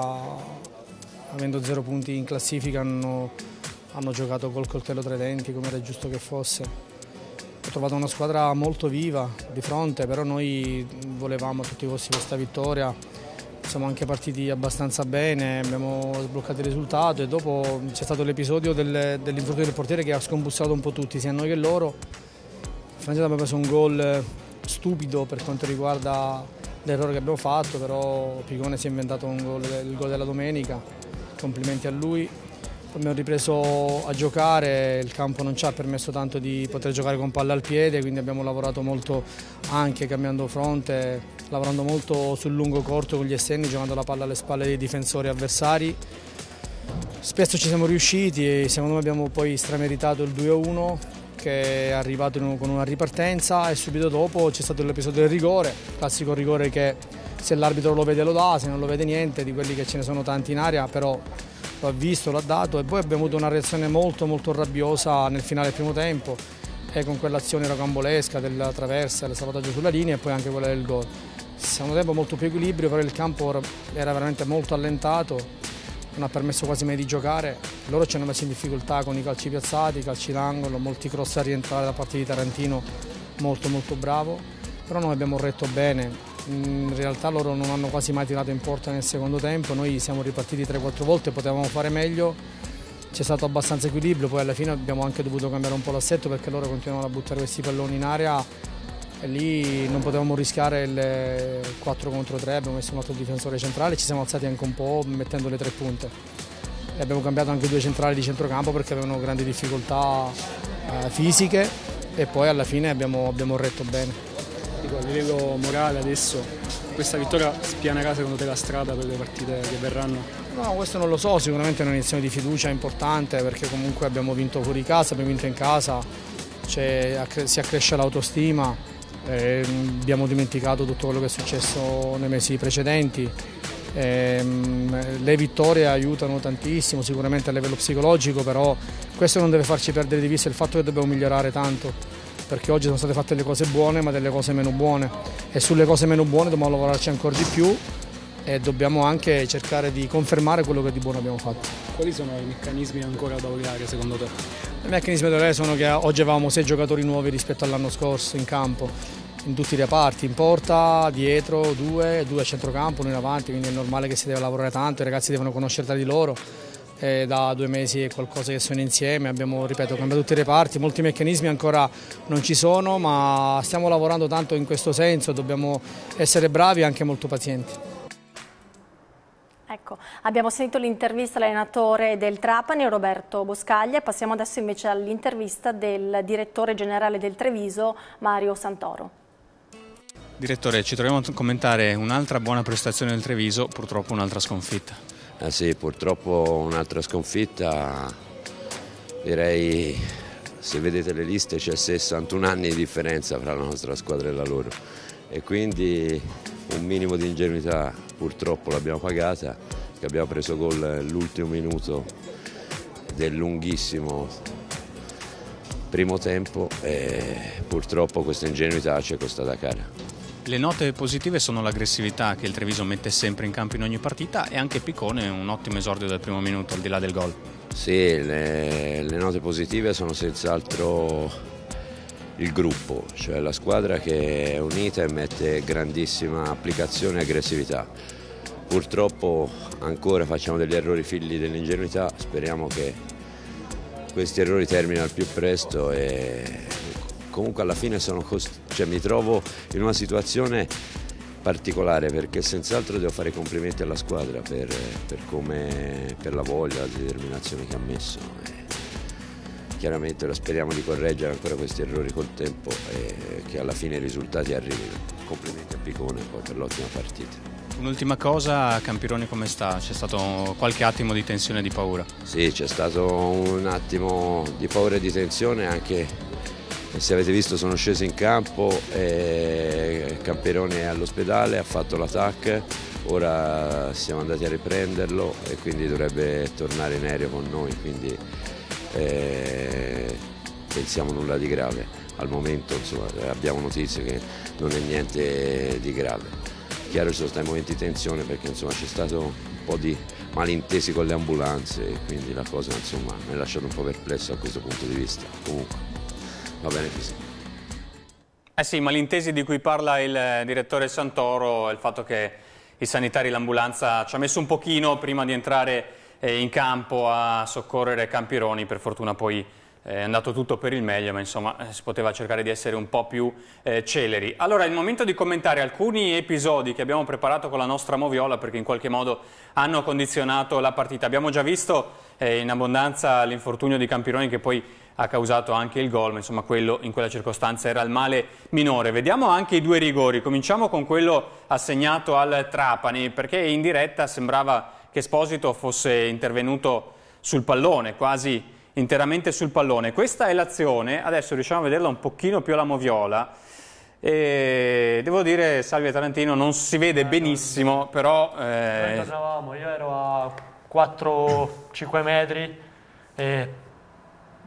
avendo 0 punti in classifica hanno giocato col coltello tra i denti, come era giusto che fosse. Ho trovato una squadra molto viva di fronte, però noi volevamo a tutti i costi questa vittoria. Siamo anche partiti abbastanza bene, abbiamo sbloccato il risultato e dopo c'è stato l'episodio dell'infortunio del portiere che ha scombussato un po' tutti, sia noi che loro. Francesco abbiamo preso un gol stupido per quanto riguarda l'errore che abbiamo fatto, però Picone si è inventato il gol della domenica, complimenti a lui. Poi abbiamo ripreso a giocare, il campo non ci ha permesso tanto di poter giocare con palla al piede, quindi abbiamo lavorato molto anche cambiando fronte, lavorando molto sul lungo corto con gli esterni, giocando la palla alle spalle dei difensori avversari. Spesso ci siamo riusciti e secondo me abbiamo poi strameritato il 2-1 che è arrivato con una ripartenza e subito dopo c'è stato l'episodio del rigore, classico rigore che se l'arbitro lo vede lo dà, se non lo vede niente, di quelli che ce ne sono tanti in area, però lo ha visto, l'ha dato e poi abbiamo avuto una reazione molto rabbiosa nel finale del primo tempo. con quell'azione rocambolesca della traversa, del salvataggio sulla linea e poi anche quella del gol. Secondo tempo molto più equilibrio, però il campo era veramente molto allentato, non ha permesso quasi mai di giocare. Loro ci hanno messo in difficoltà con i calci piazzati, i calci d'angolo, molti cross a rientrare da parte di Tarantino, molto bravo, però noi abbiamo retto bene. In realtà loro non hanno quasi mai tirato in porta nel secondo tempo, noi siamo ripartiti 3-4 volte, potevamo fare meglio, c'è stato abbastanza equilibrio, poi alla fine abbiamo anche dovuto cambiare un po' l'assetto perché loro continuavano a buttare questi palloni in aria e lì non potevamo rischiare il 4 contro 3, abbiamo messo un altro difensore centrale, ci siamo alzati anche un po' mettendo le 3 punte e abbiamo cambiato anche 2 centrali di centrocampo perché avevano grandi difficoltà fisiche e poi alla fine abbiamo retto bene. Dico, a livello morale adesso questa vittoria spianerà secondo te la strada per le partite che verranno? No, questo non lo so, sicuramente è un'iniezione di fiducia importante perché comunque abbiamo vinto fuori casa, abbiamo vinto in casa, si accresce l'autostima. Abbiamo dimenticato tutto quello che è successo nei mesi precedenti, le vittorie aiutano tantissimo sicuramente a livello psicologico, però questo non deve farci perdere di vista il fatto che dobbiamo migliorare tanto, perché oggi sono state fatte le cose buone ma delle cose meno buone e sulle cose meno buone dobbiamo lavorarci ancora di più e dobbiamo anche cercare di confermare quello che di buono abbiamo fatto. Quali sono i meccanismi ancora da lavorare secondo te? I meccanismi da lavorare sono che oggi avevamo 6 giocatori nuovi rispetto all'anno scorso in campo, in tutti i reparti, in porta, dietro 2 a centrocampo, uno in avanti, quindi è normale che si deve lavorare tanto, i ragazzi devono conoscere tra di loro. Da 2 mesi è qualcosa che sono insieme, abbiamo, ripeto, cambiato tutti i reparti, molti meccanismi ancora non ci sono, ma stiamo lavorando tanto in questo senso, dobbiamo essere bravi e anche molto pazienti. Ecco, abbiamo sentito l'intervista all'allenatore del Trapani, Roberto Boscaglia, passiamo adesso invece all'intervista del direttore generale del Treviso, Mario Santoro. Direttore, ci troviamo a commentare un'altra buona prestazione del Treviso, purtroppo un'altra sconfitta. Sì, purtroppo un'altra sconfitta, direi, se vedete le liste c'è 61 anni di differenza fra la nostra squadra e la loro e quindi un minimo di ingenuità purtroppo l'abbiamo pagata, che abbiamo preso gol l'ultimo minuto del lunghissimo primo tempo e purtroppo questa ingenuità ci è costata cara. Le note positive sono l'aggressività che il Treviso mette sempre in campo in ogni partita e anche Piccone un ottimo esordio dal primo minuto al di là del gol. Sì, le note positive sono senz'altro il gruppo, cioè la squadra che è unita e mette grandissima applicazione e aggressività. Purtroppo ancora facciamo degli errori figli dell'ingenuità, speriamo che questi errori terminino al più presto e comunque alla fine mi trovo in una situazione particolare perché senz'altro devo fare complimenti alla squadra per la voglia, la determinazione che ha messo. Chiaramente speriamo di correggere ancora questi errori col tempo e che alla fine i risultati arrivino. Complimenti a Piccone poi per l'ottima partita. Un'ultima cosa, Campironi come sta? C'è stato qualche attimo di tensione e di paura? Sì, c'è stato un attimo di paura e di tensione, anche se avete visto sono sceso in campo e Campironi è all'ospedale, ha fatto l'attacco, ora siamo andati a riprenderlo e quindi dovrebbe tornare in aereo con noi, quindi pensiamo nulla di grave. Al momento insomma, abbiamo notizie che non è niente di grave. Chiaro ci sono stati momenti di tensione perché insomma c'è stato un po' di malintesi con le ambulanze e quindi la cosa insomma mi ha lasciato un po' perplesso a questo punto di vista. Comunque va bene così. Sì, malintesi di cui parla il direttore Santoro, il fatto che i sanitari, l'ambulanza ci ha messo un pochino prima di entrare in campo a soccorrere Campironi, per fortuna poi è andato tutto per il meglio, ma insomma si poteva cercare di essere un po' più celeri. Allora è il momento di commentare alcuni episodi che abbiamo preparato con la nostra moviola perché in qualche modo hanno condizionato la partita. Abbiamo già visto in abbondanza l'infortunio di Campironi che poi ha causato anche il gol, ma insomma quello in quella circostanza era il male minore. Vediamo anche i 2 rigori, cominciamo con quello assegnato al Trapani perché in diretta sembrava che Esposito fosse intervenuto sul pallone, quasi interamente sul pallone. Questa è l'azione, adesso riusciamo a vederla un pochino più alla moviola e devo dire Salvia Tarantino non si vede benissimo, però io ero a 4-5 metri e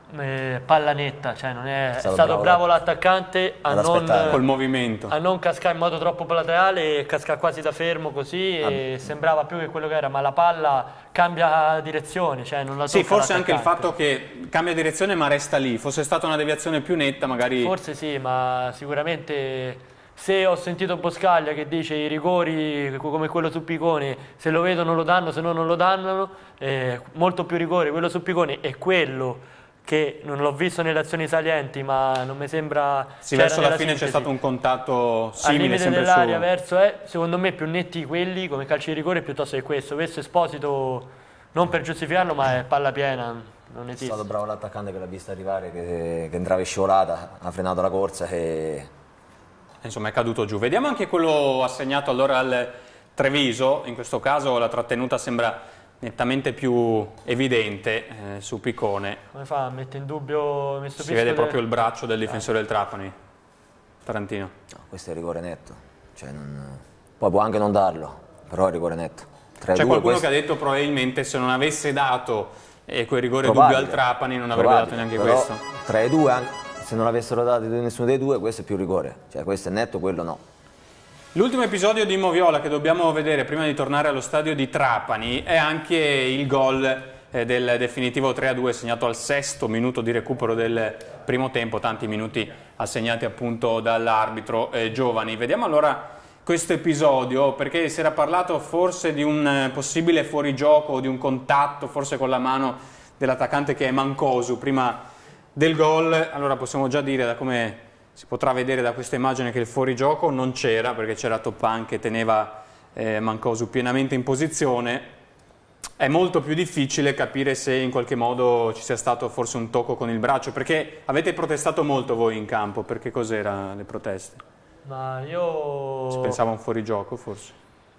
palla netta, cioè non è stato bravo l'attaccante a col movimento, a non cascare in modo troppo plateale e cascare quasi da fermo così, e sembrava più che quello che era, ma la palla cambia direzione, cioè non la tocca. Sì, forse anche il fatto che cambia direzione ma resta lì, fosse stata una deviazione più netta magari. Forse sì, ma sicuramente se ho sentito Boscaglia che dice i rigori come quello su Piccone, se lo vedono lo danno, se no non lo danno, molto più rigore quello su Piccone è quello che non l'ho visto nelle azioni salienti, ma non mi sembra. Sì, verso la fine c'è stato un contatto simile, sempre dell'aria verso secondo me più netti quelli come calci di rigore piuttosto che questo. Questo Esposito, non per giustificarlo, ma è palla piena, non esiste. È stato bravo l'attaccante che l'ha vista arrivare, che entrava in scivolata, ha frenato la corsa e insomma è caduto giù. Vediamo anche quello assegnato allora al Treviso, in questo caso la trattenuta sembra nettamente più evidente su Piccone. Come fa? Mette in dubbio? Si vede proprio il braccio del difensore del Trapani, Tarantino. No, questo è rigore netto, cioè poi può anche non darlo, però è rigore netto. C'è qualcuno che ha detto probabilmente se non avesse dato quel rigore dubbio al Trapani non avrebbe dato neanche questo. 3-2, se non avessero dato nessuno dei due, questo è più rigore, cioè questo è netto, quello no. L'ultimo episodio di Moviola che dobbiamo vedere prima di tornare allo stadio di Trapani è anche il gol del definitivo 3-2 segnato al 6° minuto di recupero del primo tempo, tanti minuti assegnati appunto dall'arbitro Giovani. Vediamo allora questo episodio, perché si era parlato forse di un possibile fuorigioco o di un contatto forse con la mano dell'attaccante che è Mancosu prima del gol. Allora possiamo già dire, da come si potrà vedere da questa immagine, che il fuorigioco non c'era, perché c'era Toppan che teneva Mancosu pienamente in posizione. È molto più difficile capire se in qualche modo ci sia stato forse un tocco con il braccio, perché avete protestato molto voi in campo. Perché cos'era le proteste? Ma io... Si pensava a un fuorigioco forse?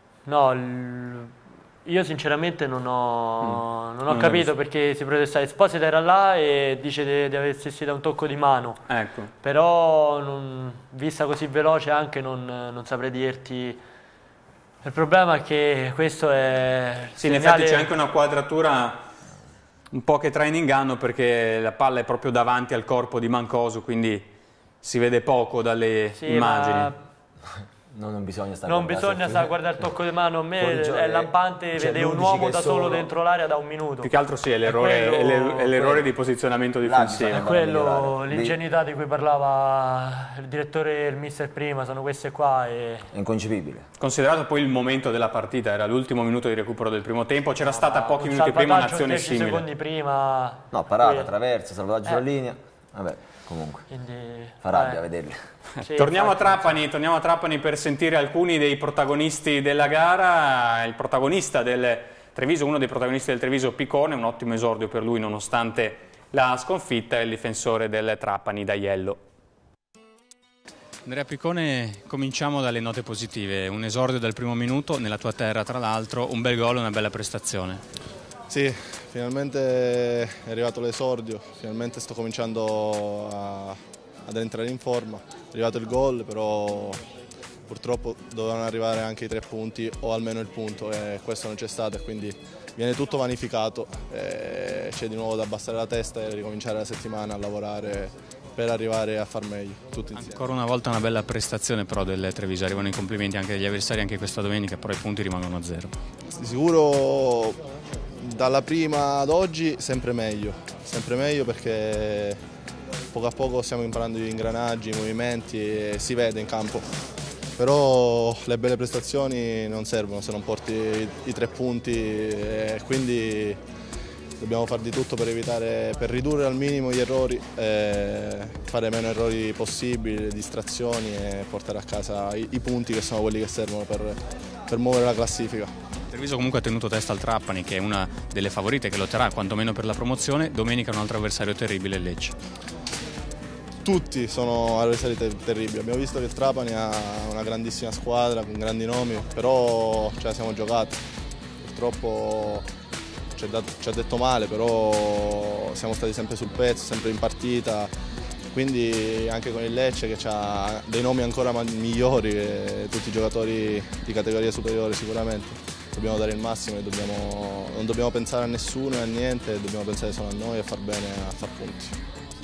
No, io sinceramente non ho capito perché si protestava. Esposito era là e dice di aver assistito a un tocco di mano. Ecco. Però vista così veloce anche non saprei dirti. Il problema è che questo è... Sì, in effetti c'è anche una quadratura un po' che trae in inganno, perché la palla è proprio davanti al corpo di Mancosu, quindi si vede poco dalle immagini. Non bisogna stare a guardare il tocco di mano. A me è lampante vedere un uomo da solo dentro l'area da un minuto. Più che altro sì, è l'errore di posizionamento difensivo. È quello, l'ingenuità di cui parlava il direttore e il mister prima, sono queste qua. È inconcepibile. Considerato poi il momento della partita, era l'ultimo minuto di recupero del primo tempo, c'era stata pochi minuti prima un'azione simile. 10 secondi prima. No, parata, traversa, salvataggio dalla linea. Vabbè, comunque. Quindi, fa rabbia a vederli. Sì, torniamo a Trapani per sentire alcuni dei protagonisti della gara. Il protagonista del Treviso, uno dei protagonisti del Treviso, Piccone, un ottimo esordio per lui nonostante la sconfitta, è il difensore del Trapani, D'Aiello. Andrea Piccone, cominciamo dalle note positive. Un esordio dal primo minuto, nella tua terra tra l'altro, un bel gol, una bella prestazione. Sì, finalmente è arrivato l'esordio, finalmente sto cominciando ad entrare in forma. È arrivato il gol, però purtroppo dovevano arrivare anche i 3 punti o almeno il punto, e questo non c'è stato, e quindi viene tutto vanificato. C'è di nuovo da abbassare la testa e ricominciare la settimana a lavorare per arrivare a far meglio tutti insieme. Ancora una volta una bella prestazione però del Treviso, arrivano i complimenti anche degli avversari anche questa domenica, però i punti rimangono a 0. Di sicuro dalla prima ad oggi sempre meglio perché poco a poco stiamo imparando gli ingranaggi, i movimenti, e si vede in campo. Però le belle prestazioni non servono se non porti i 3 punti, e quindi dobbiamo fare di tutto per ridurre al minimo gli errori, fare meno errori possibili, le distrazioni, e portare a casa i punti, che sono quelli che servono per muovere la classifica. Treviso comunque ha tenuto testa al Trapani, che è una delle favorite, che lotterà quantomeno per la promozione. Domenica un altro avversario terribile, il Lecce. Tutti sono avversari terribili. Abbiamo visto che il Trapani ha una grandissima squadra con grandi nomi, però ce la siamo giocati. Purtroppo ci ha detto male, però siamo stati sempre sul pezzo, sempre in partita. Quindi anche con il Lecce, che ha dei nomi ancora migliori che tutti i giocatori di categoria superiore sicuramente. dobbiamo dare il massimo e non dobbiamo pensare a nessuno e a niente, dobbiamo pensare solo a noi e a far bene, a far punti.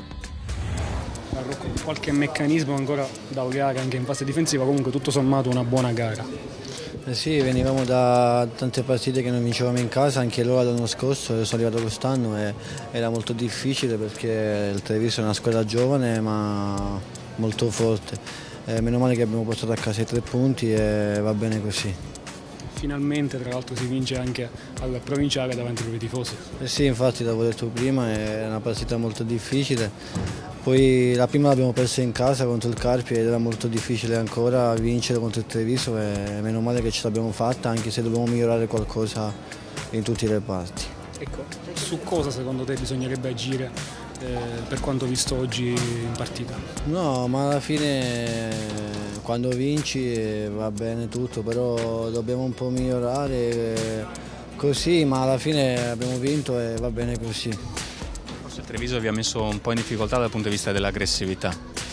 Qualche meccanismo ancora da ovviare anche in fase difensiva, comunque tutto sommato una buona gara. Sì, venivamo da tante partite che non vincevamo in casa, anche loro l'anno scorso, io sono arrivato quest'anno e era molto difficile perché il Treviso è una squadra giovane ma molto forte. Meno male che abbiamo portato a casa i 3 punti e va bene così. Finalmente tra l'altro si vince anche al provinciale davanti ai propri tifosi. Sì, infatti l'avevo detto prima, è una partita molto difficile. Poi la prima l'abbiamo persa in casa contro il Carpi ed era molto difficile ancora vincere contro il Treviso e meno male che ce l'abbiamo fatta, anche se dobbiamo migliorare qualcosa in tutti i reparti. Ecco, su cosa secondo te bisognerebbe agire per quanto visto oggi in partita? No, ma alla fine quando vinci va bene tutto, però dobbiamo un po' migliorare così, ma alla fine abbiamo vinto e va bene così. Il Treviso vi ha messo un po' in difficoltà dal punto di vista dell'aggressività.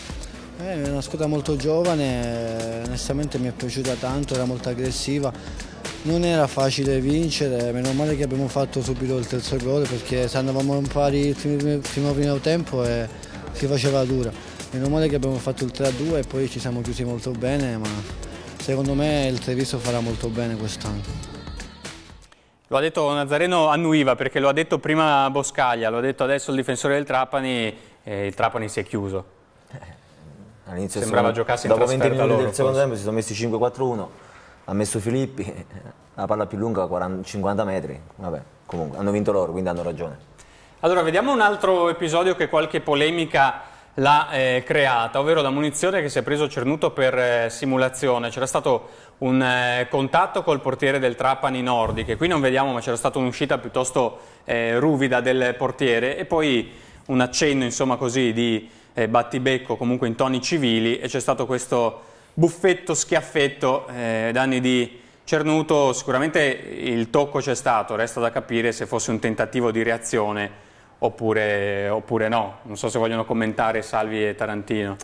È una squadra molto giovane, onestamente mi è piaciuta tanto, era molto aggressiva, non era facile vincere, meno male che abbiamo fatto subito il terzo gol perché se andavamo in pari il primo tempo e si faceva dura. Meno male che abbiamo fatto il 3-2 e poi ci siamo chiusi molto bene, ma secondo me il Treviso farà molto bene quest'anno. Lo ha detto Nazareno, annuiva perché lo ha detto prima Boscaglia, lo ha detto adesso il difensore del Trapani e il Trapani si è chiuso. All'inizio sembrava giocasse in dopo 20 trasferta minuti loro. del secondo tempo si sono messi 5-4-1, ha messo Filippi, la palla più lunga 50 metri, vabbè, comunque hanno vinto loro, quindi hanno ragione. Allora vediamo un altro episodio che qualche polemica l'ha creata, ovvero la munizione che si è preso Cernuto per simulazione. C'era stato un contatto col portiere del Trapani Nordi, che qui non vediamo, ma c'era stata un'uscita piuttosto ruvida del portiere e poi un accenno insomma così di battibecco comunque in toni civili e c'è stato questo buffetto schiaffetto danni di Cernuto. Sicuramente il tocco c'è stato, resta da capire se fosse un tentativo di reazione oppure no. Non so se vogliono commentare Salvi e Tarantino.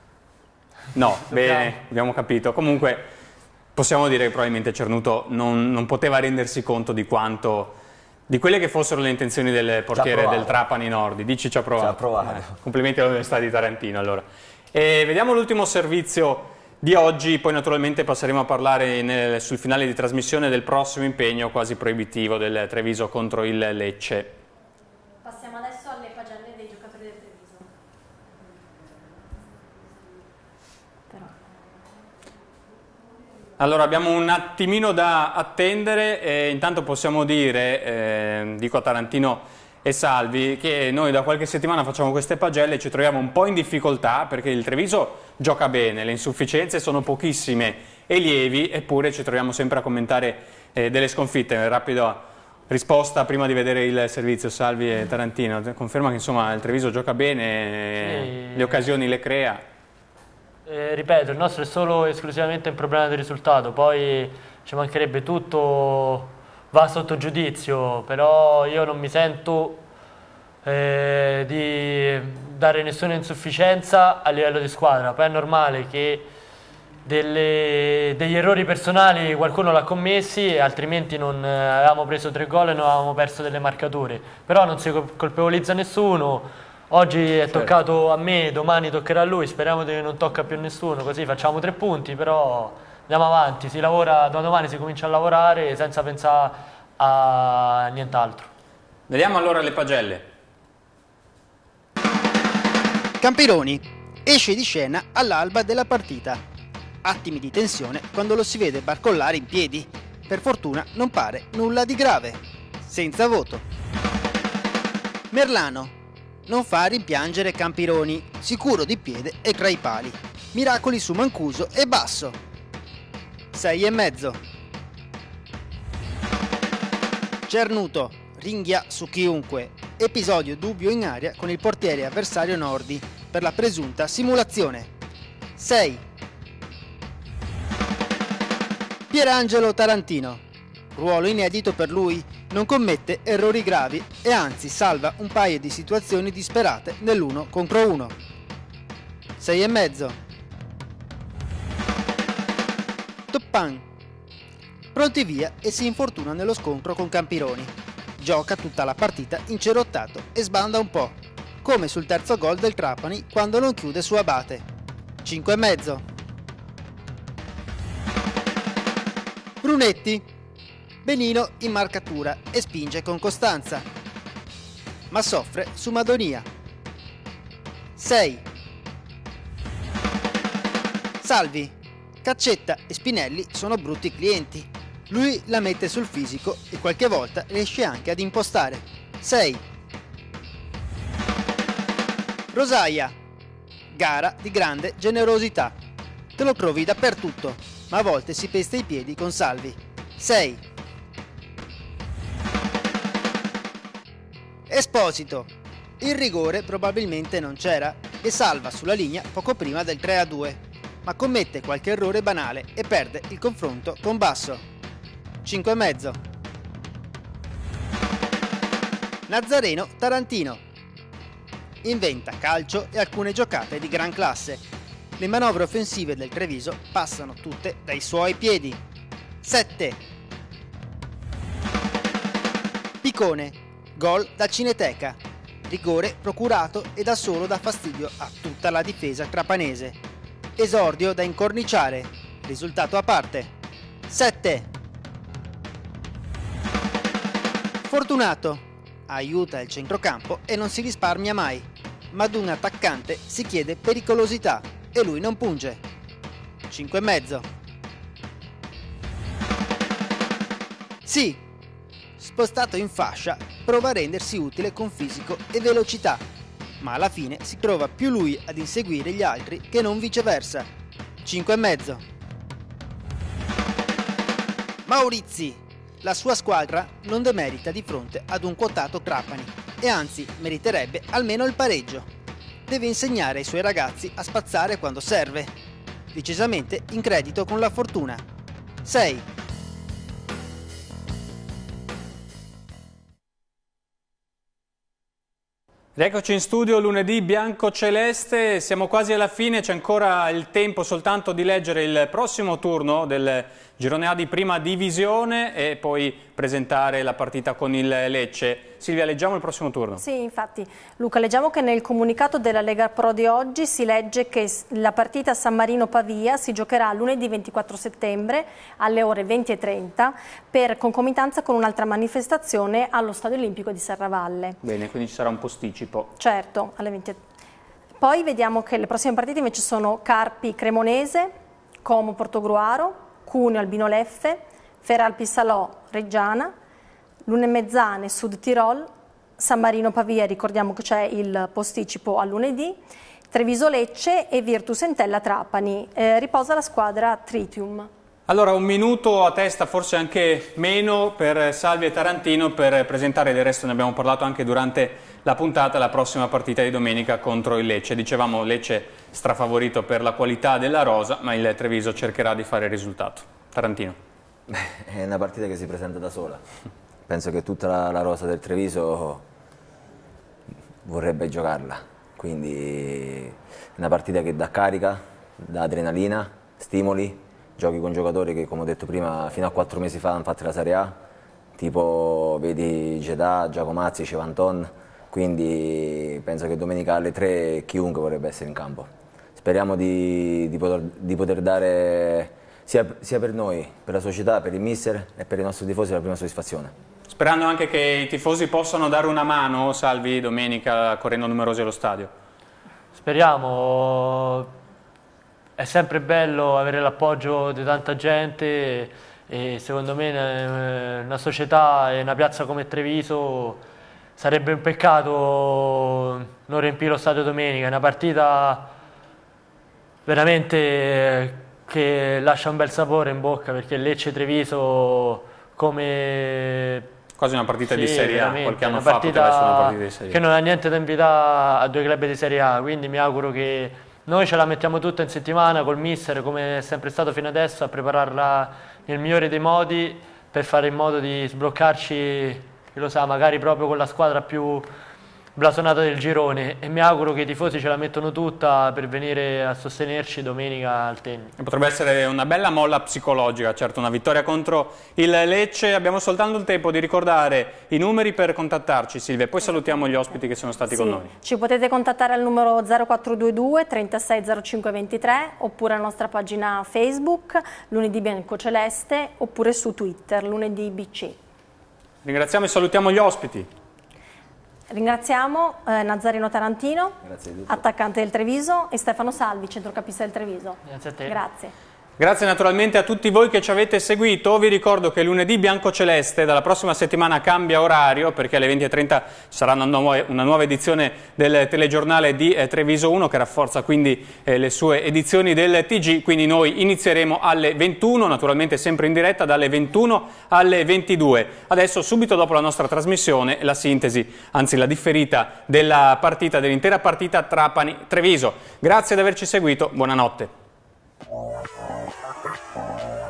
No, bene, abbiamo capito. Comunque possiamo dire che probabilmente Cernuto non poteva rendersi conto di quelle che fossero le intenzioni del portiere del Trapani Nordi. Dici ci ha provato. Ci ha provato. Complimenti all'Università di Tarantino allora. E vediamo l'ultimo servizio di oggi, poi naturalmente passeremo a parlare sul finale di trasmissione del prossimo impegno quasi proibitivo del Treviso contro il Lecce. Passiamo adesso alle pagelle dei giocatori del Treviso. Allora abbiamo un attimino da attendere e intanto possiamo dire, dico a Tarantino e Salvi, che noi da qualche settimana facciamo queste pagelle e ci troviamo un po' in difficoltà perché il Treviso gioca bene, le insufficienze sono pochissime e lievi, eppure ci troviamo sempre a commentare delle sconfitte. Rapida risposta prima di vedere il servizio, Salvi e Tarantino, conferma che insomma il Treviso gioca bene, sì, le occasioni le crea. Ripeto, il nostro è solo esclusivamente un problema di risultato, poi ci mancherebbe tutto, va sotto giudizio, però io non mi sento di dare nessuna insufficienza a livello di squadra. Poi è normale che degli errori personali qualcuno l'ha commessi, altrimenti non avevamo preso 3 gol e non avevamo perso delle marcature, però non si colpevolizza nessuno. Oggi è toccato a me, domani toccherà a lui, speriamo che non tocca più a nessuno, così facciamo 3 punti, però andiamo avanti, si lavora, da domani si comincia a lavorare senza pensare a nient'altro. Vediamo allora le pagelle. Campironi esce di scena all'alba della partita. Attimi di tensione quando lo si vede barcollare in piedi. Per fortuna non pare nulla di grave. Senza voto. Merlano non fa rimpiangere Campironi, sicuro di piede e tra i pali. Miracoli su Mancuso e Basso. 6,5. Cernuto ringhia su chiunque. Episodio dubbio in aria con il portiere avversario Nordi per la presunta simulazione. 6. Pierangelo Tarantino. Ruolo inedito per lui, non commette errori gravi e anzi salva un paio di situazioni disperate nell'1 contro 1. 6,5. Toppan. pronti via e si infortuna nello scontro con Campironi. Gioca tutta la partita incerottato e sbanda un po', come sul terzo gol del Trapani quando non chiude su Abate. 5,5. Brunetti. Benino in marcatura e spinge con costanza, ma soffre su Madonia. 6. Salvi. Caccetta e Spinelli sono brutti clienti. Lui la mette sul fisico e qualche volta riesce anche ad impostare. 6. Rosaia. Gara di grande generosità. Te lo trovi dappertutto, ma a volte si pesta i piedi con Salvi. 6. Esposito. Il rigore probabilmente non c'era e salva sulla linea poco prima del 3-2, ma commette qualche errore banale e perde il confronto con Basso. 5,5. Nazareno Tarantino. Inventa calcio e alcune giocate di gran classe. Le manovre offensive del Treviso passano tutte dai suoi piedi. 7. Piccone. Gol da Cineteca. Rigore procurato e da solo dà fastidio a tutta la difesa trapanese. Esordio da incorniciare. Risultato a parte. 7. Fortunato. Aiuta il centrocampo e non si risparmia mai. Ma ad un attaccante si chiede pericolosità e lui non punge. 5,5. Sì. Spostato in fascia, prova a rendersi utile con fisico e velocità, ma alla fine si trova più lui ad inseguire gli altri che non viceversa. 5,5. Maurizi. La sua squadra non demerita di fronte ad un quotato Trapani e anzi meriterebbe almeno il pareggio. Deve insegnare ai suoi ragazzi a spazzare quando serve. Decisamente in credito con la fortuna. 6. Rieccoci in studio lunedì bianco-celeste, siamo quasi alla fine, c'è ancora il tempo soltanto di leggere il prossimo turno del Girone A di Prima Divisione e poi presentare la partita con il Lecce. Silvia, leggiamo il prossimo turno. Sì, infatti. Luca, leggiamo che nel comunicato della Lega Pro di oggi si legge che la partita San Marino-Pavia si giocherà lunedì 24 settembre alle ore 20:30 per concomitanza con un'altra manifestazione allo Stadio Olimpico di Serravalle. Bene, quindi ci sarà un posticipo. Certo, alle 20. Poi vediamo che le prossime partite invece sono Carpi-Cremonese, Como-Portogruaro, Cuneo-Albino Leffe, Feralpi-Salò-Reggiana, Lunemezzane Sud Tirol, San Marino Pavia, ricordiamo che c'è il posticipo a lunedì, Treviso Lecce e Virtus Entella Trapani. Riposa la squadra Tritium. Allora, un minuto a testa, forse anche meno, per Salvi e Tarantino per presentare, del resto ne abbiamo parlato anche durante la puntata, la prossima partita di domenica contro il Lecce. Dicevamo Lecce strafavorito per la qualità della rosa, ma il Treviso cercherà di fare il risultato. Tarantino. È una partita che si presenta da sola. Penso che tutta la rosa del Treviso vorrebbe giocarla, quindi è una partita che dà carica, dà adrenalina, stimoli, giochi con giocatori che, come ho detto prima, fino a 4 mesi fa hanno fatto la Serie A, tipo vedi Gedà, Giacomazzi, Cevanton, quindi penso che domenica alle 3 chiunque vorrebbe essere in campo. Speriamo di poter dare, sia per noi, per la società, per il mister e per i nostri tifosi, la prima soddisfazione. Sperando anche che i tifosi possano dare una mano, Salvi, domenica, correndo numerosi allo stadio. Speriamo, è sempre bello avere l'appoggio di tanta gente e secondo me una società e una piazza come Treviso sarebbe un peccato non riempire lo stadio domenica, è una partita veramente che lascia un bel sapore in bocca perché Lecce-Treviso come... Quasi una partita di Serie A, qualche anno fa poteva essere una partita di Serie A. Che non ha niente da invitare a 2 club di Serie A, quindi mi auguro che noi ce la mettiamo tutta in settimana col mister, come è sempre stato fino adesso, a prepararla nel migliore dei modi per fare in modo di sbloccarci, chi lo sa, magari proprio con la squadra più blasonata del girone, e mi auguro che i tifosi ce la mettono tutta per venire a sostenerci domenica al Tenni. Potrebbe essere una bella molla psicologica, certo, una vittoria contro il Lecce. Abbiamo soltanto il tempo di ricordare i numeri per contattarci, Silvia, e poi salutiamo gli ospiti che sono stati con noi. Ci potete contattare al numero 0422 360523 oppure alla nostra pagina Facebook Lunedì Biancoceleste, oppure su Twitter Lunedì BC. Ringraziamo e salutiamo gli ospiti. Ringraziamo Nazzareno Tarantino, attaccante del Treviso, e Stefano Salvi, centrocampista del Treviso. Grazie a te. Grazie. Grazie naturalmente a tutti voi che ci avete seguito. Vi ricordo che lunedì biancoceleste dalla prossima settimana cambia orario, perché alle 20:30 ci sarà una nuova edizione del telegiornale di Treviso 1 che rafforza quindi le sue edizioni del TG. Quindi noi inizieremo alle 21, naturalmente sempre in diretta dalle 21 alle 22. Adesso, subito dopo la nostra trasmissione, la sintesi, anzi la differita della partita, dell'intera partita Trapani-Treviso. Grazie di averci seguito, buonanotte.